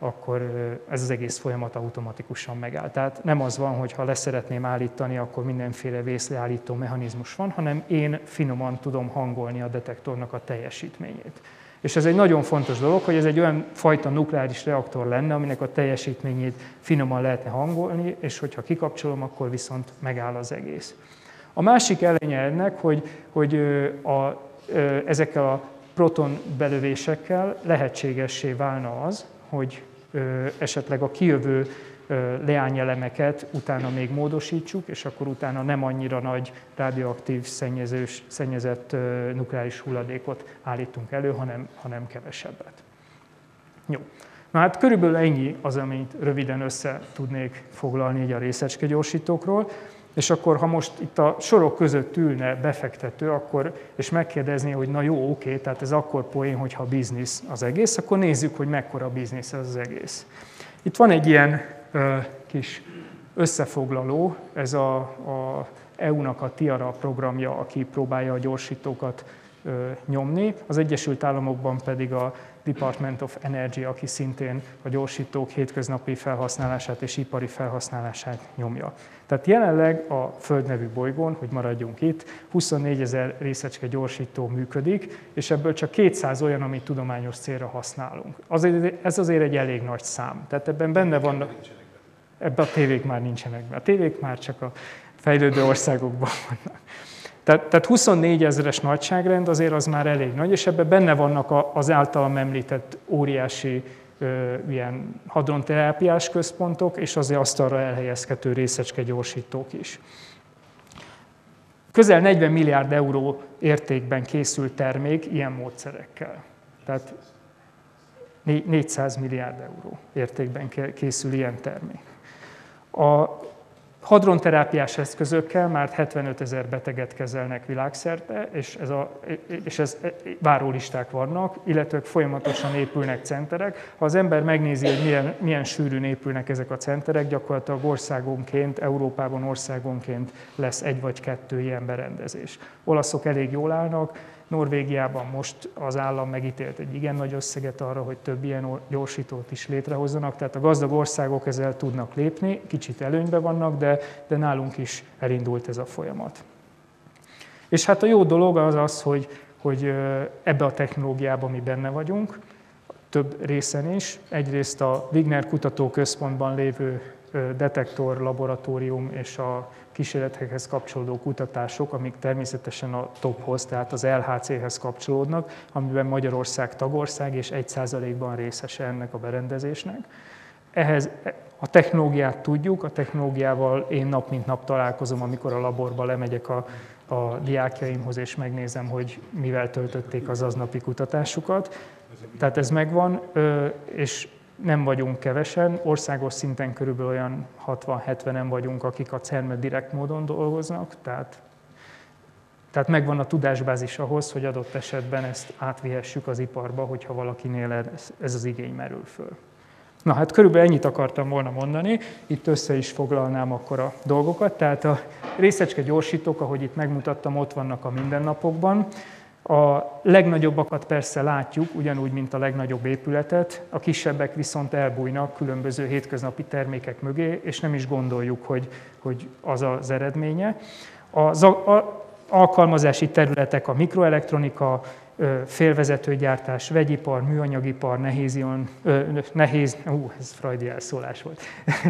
akkor ez az egész folyamat automatikusan megáll. Tehát nem az van, hogy ha leszeretném állítani, akkor mindenféle vészleállító mechanizmus van, hanem én finoman tudom hangolni a detektornak a teljesítményét. És ez egy nagyon fontos dolog, hogy ez egy olyan fajta nukleáris reaktor lenne, aminek a teljesítményét finoman lehetne hangolni, és hogyha kikapcsolom, akkor viszont megáll az egész. A másik előnye ennek, hogy, hogy a, ezekkel a proton belövésekkel lehetségessé válna az, hogy esetleg a kijövő leányelemeket utána még módosítsuk, és akkor utána nem annyira nagy radioaktív szennyezős, szennyezett nukleáris hulladékot állítunk elő, hanem, hanem kevesebbet. Jó. Na hát körülbelül ennyi az, amit röviden össze tudnék foglalni így a részecskegyorsítókról. És akkor, ha most itt a sorok között ülne befektető, akkor, és megkérdezné, hogy na jó, oké, tehát ez akkor poén, hogyha biznisz az egész, akkor nézzük, hogy mekkora biznisz ez az egész. Itt van egy ilyen ö, kis összefoglaló, ez a, a é u-nak a TIARA programja, aki próbálja a gyorsítókat ö, nyomni, az Egyesült Államokban pedig a Department of Energy, aki szintén a gyorsítók hétköznapi felhasználását és ipari felhasználását nyomja. Tehát jelenleg a Föld nevű bolygón, hogy maradjunk itt, huszonnégyezer részecske gyorsító működik, és ebből csak kétszáz olyan, amit tudományos célra használunk. Azért, ez azért egy elég nagy szám. Tehát ebben benne vannak, ebben a tévék már nincsenek be. A tévék már csak a fejlődő országokban vannak. Tehát, tehát huszonnégy ezeres nagyságrend azért az már elég nagy, és ebben benne vannak az általam említett óriási ö, ilyen hadronterápiás központok, és azért asztalra elhelyezhető részecskegyorsítók is. Közel negyven milliárd euró értékben készült termék ilyen módszerekkel. Tehát négyszáz milliárd euró értékben készül ilyen termék. A hadronterápiás eszközökkel már hetvenöt ezer beteget kezelnek világszerte, és, ez a, és ez várólisták vannak, illetve folyamatosan épülnek centerek. Ha az ember megnézi, hogy milyen, milyen sűrűn épülnek ezek a centerek, gyakorlatilag országonként, Európában országonként lesz egy vagy kettő ilyen berendezés. Olaszok elég jól állnak, Norvégiában most az állam megítélt egy igen nagy összeget arra, hogy több ilyen gyorsítót is létrehozzanak, tehát a gazdag országok ezzel tudnak lépni, kicsit előnyben vannak, de, de nálunk is elindult ez a folyamat. És hát a jó dolog az az, hogy, hogy ebbe a technológiában mi benne vagyunk, több részen is. Egyrészt a Wigner Kutatóközpontban lévő detektor laboratórium és a kísérletekhez kapcsolódó kutatások, amik természetesen a tophoz, tehát az el há céhez kapcsolódnak, amiben Magyarország tagország és egy százalékban részese ennek a berendezésnek. Ehhez a technológiát tudjuk, a technológiával én nap mint nap találkozom, amikor a laborba lemegyek a, a diákjaimhoz, és megnézem, hogy mivel töltötték az aznapi kutatásukat. Tehát ez megvan, és nem vagyunk kevesen, országos szinten körülbelül olyan hatvan-hetvenen vagyunk, akik a cérmet direkt módon dolgoznak, tehát, tehát megvan a tudásbázis ahhoz, hogy adott esetben ezt átvihessük az iparba, hogyha valakinél ez, ez az igény merül föl. Na hát körülbelül ennyit akartam volna mondani, itt össze is foglalnám akkor a dolgokat, tehát a részecskegyorsítók, ahogy itt megmutattam, ott vannak a mindennapokban. A legnagyobbakat persze látjuk, ugyanúgy, mint a legnagyobb épületet, a kisebbek viszont elbújnak különböző hétköznapi termékek mögé, és nem is gondoljuk, hogy, hogy az az eredménye. Az alkalmazási területek a mikroelektronika, félvezetőgyártás, vegyipar, műanyagipar, nehézion, nehéz, ú, ez freudi elszólás volt,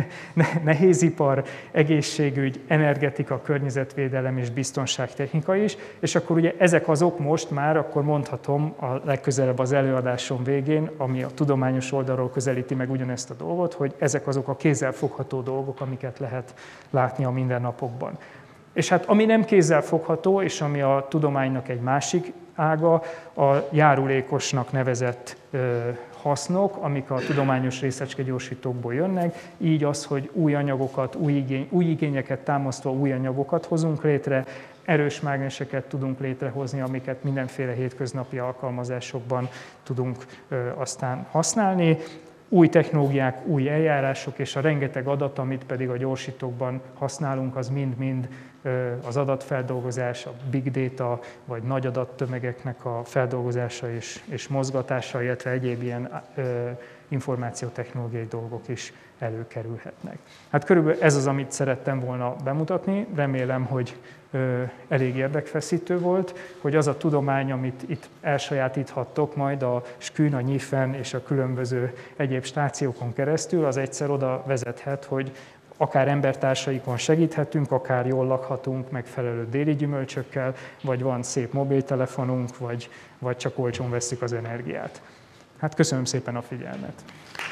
nehézipar, egészségügy, energetika, környezetvédelem és biztonságtechnika is, és akkor ugye ezek azok most már, akkor mondhatom a legközelebb az előadásom végén, ami a tudományos oldalról közelíti meg ugyanezt a dolgot, hogy ezek azok a kézzelfogható dolgok, amiket lehet látni a mindennapokban. És hát ami nem kézzelfogható, és ami a tudománynak egy másik ága, a járulékosnak nevezett ö, hasznok, amik a tudományos részecskegyorsítókból jönnek, így az, hogy új anyagokat, új, igény, új igényeket támasztva új anyagokat hozunk létre, erős mágneseket tudunk létrehozni, amiket mindenféle hétköznapi alkalmazásokban tudunk ö, aztán használni. Új technológiák, új eljárások, és a rengeteg adat, amit pedig a gyorsítókban használunk, az mind-mind az adatfeldolgozás, a big data, vagy nagy adattömegeknek a feldolgozása és, és mozgatása, illetve egyéb ilyen információtechnológiai dolgok is előkerülhetnek. Hát körülbelül ez az, amit szerettem volna bemutatni. Remélem, hogy elég érdekfeszítő volt, hogy az a tudomány, amit itt elsajátíthattok majd a skün, a nyifen és a különböző egyéb stációkon keresztül, az egyszer oda vezethet, hogy akár embertársaikon segíthetünk, akár jól lakhatunk megfelelő déli gyümölcsökkel, vagy van szép mobiltelefonunk, vagy, vagy csak olcsón vesszük az energiát. Hát köszönöm szépen a figyelmet!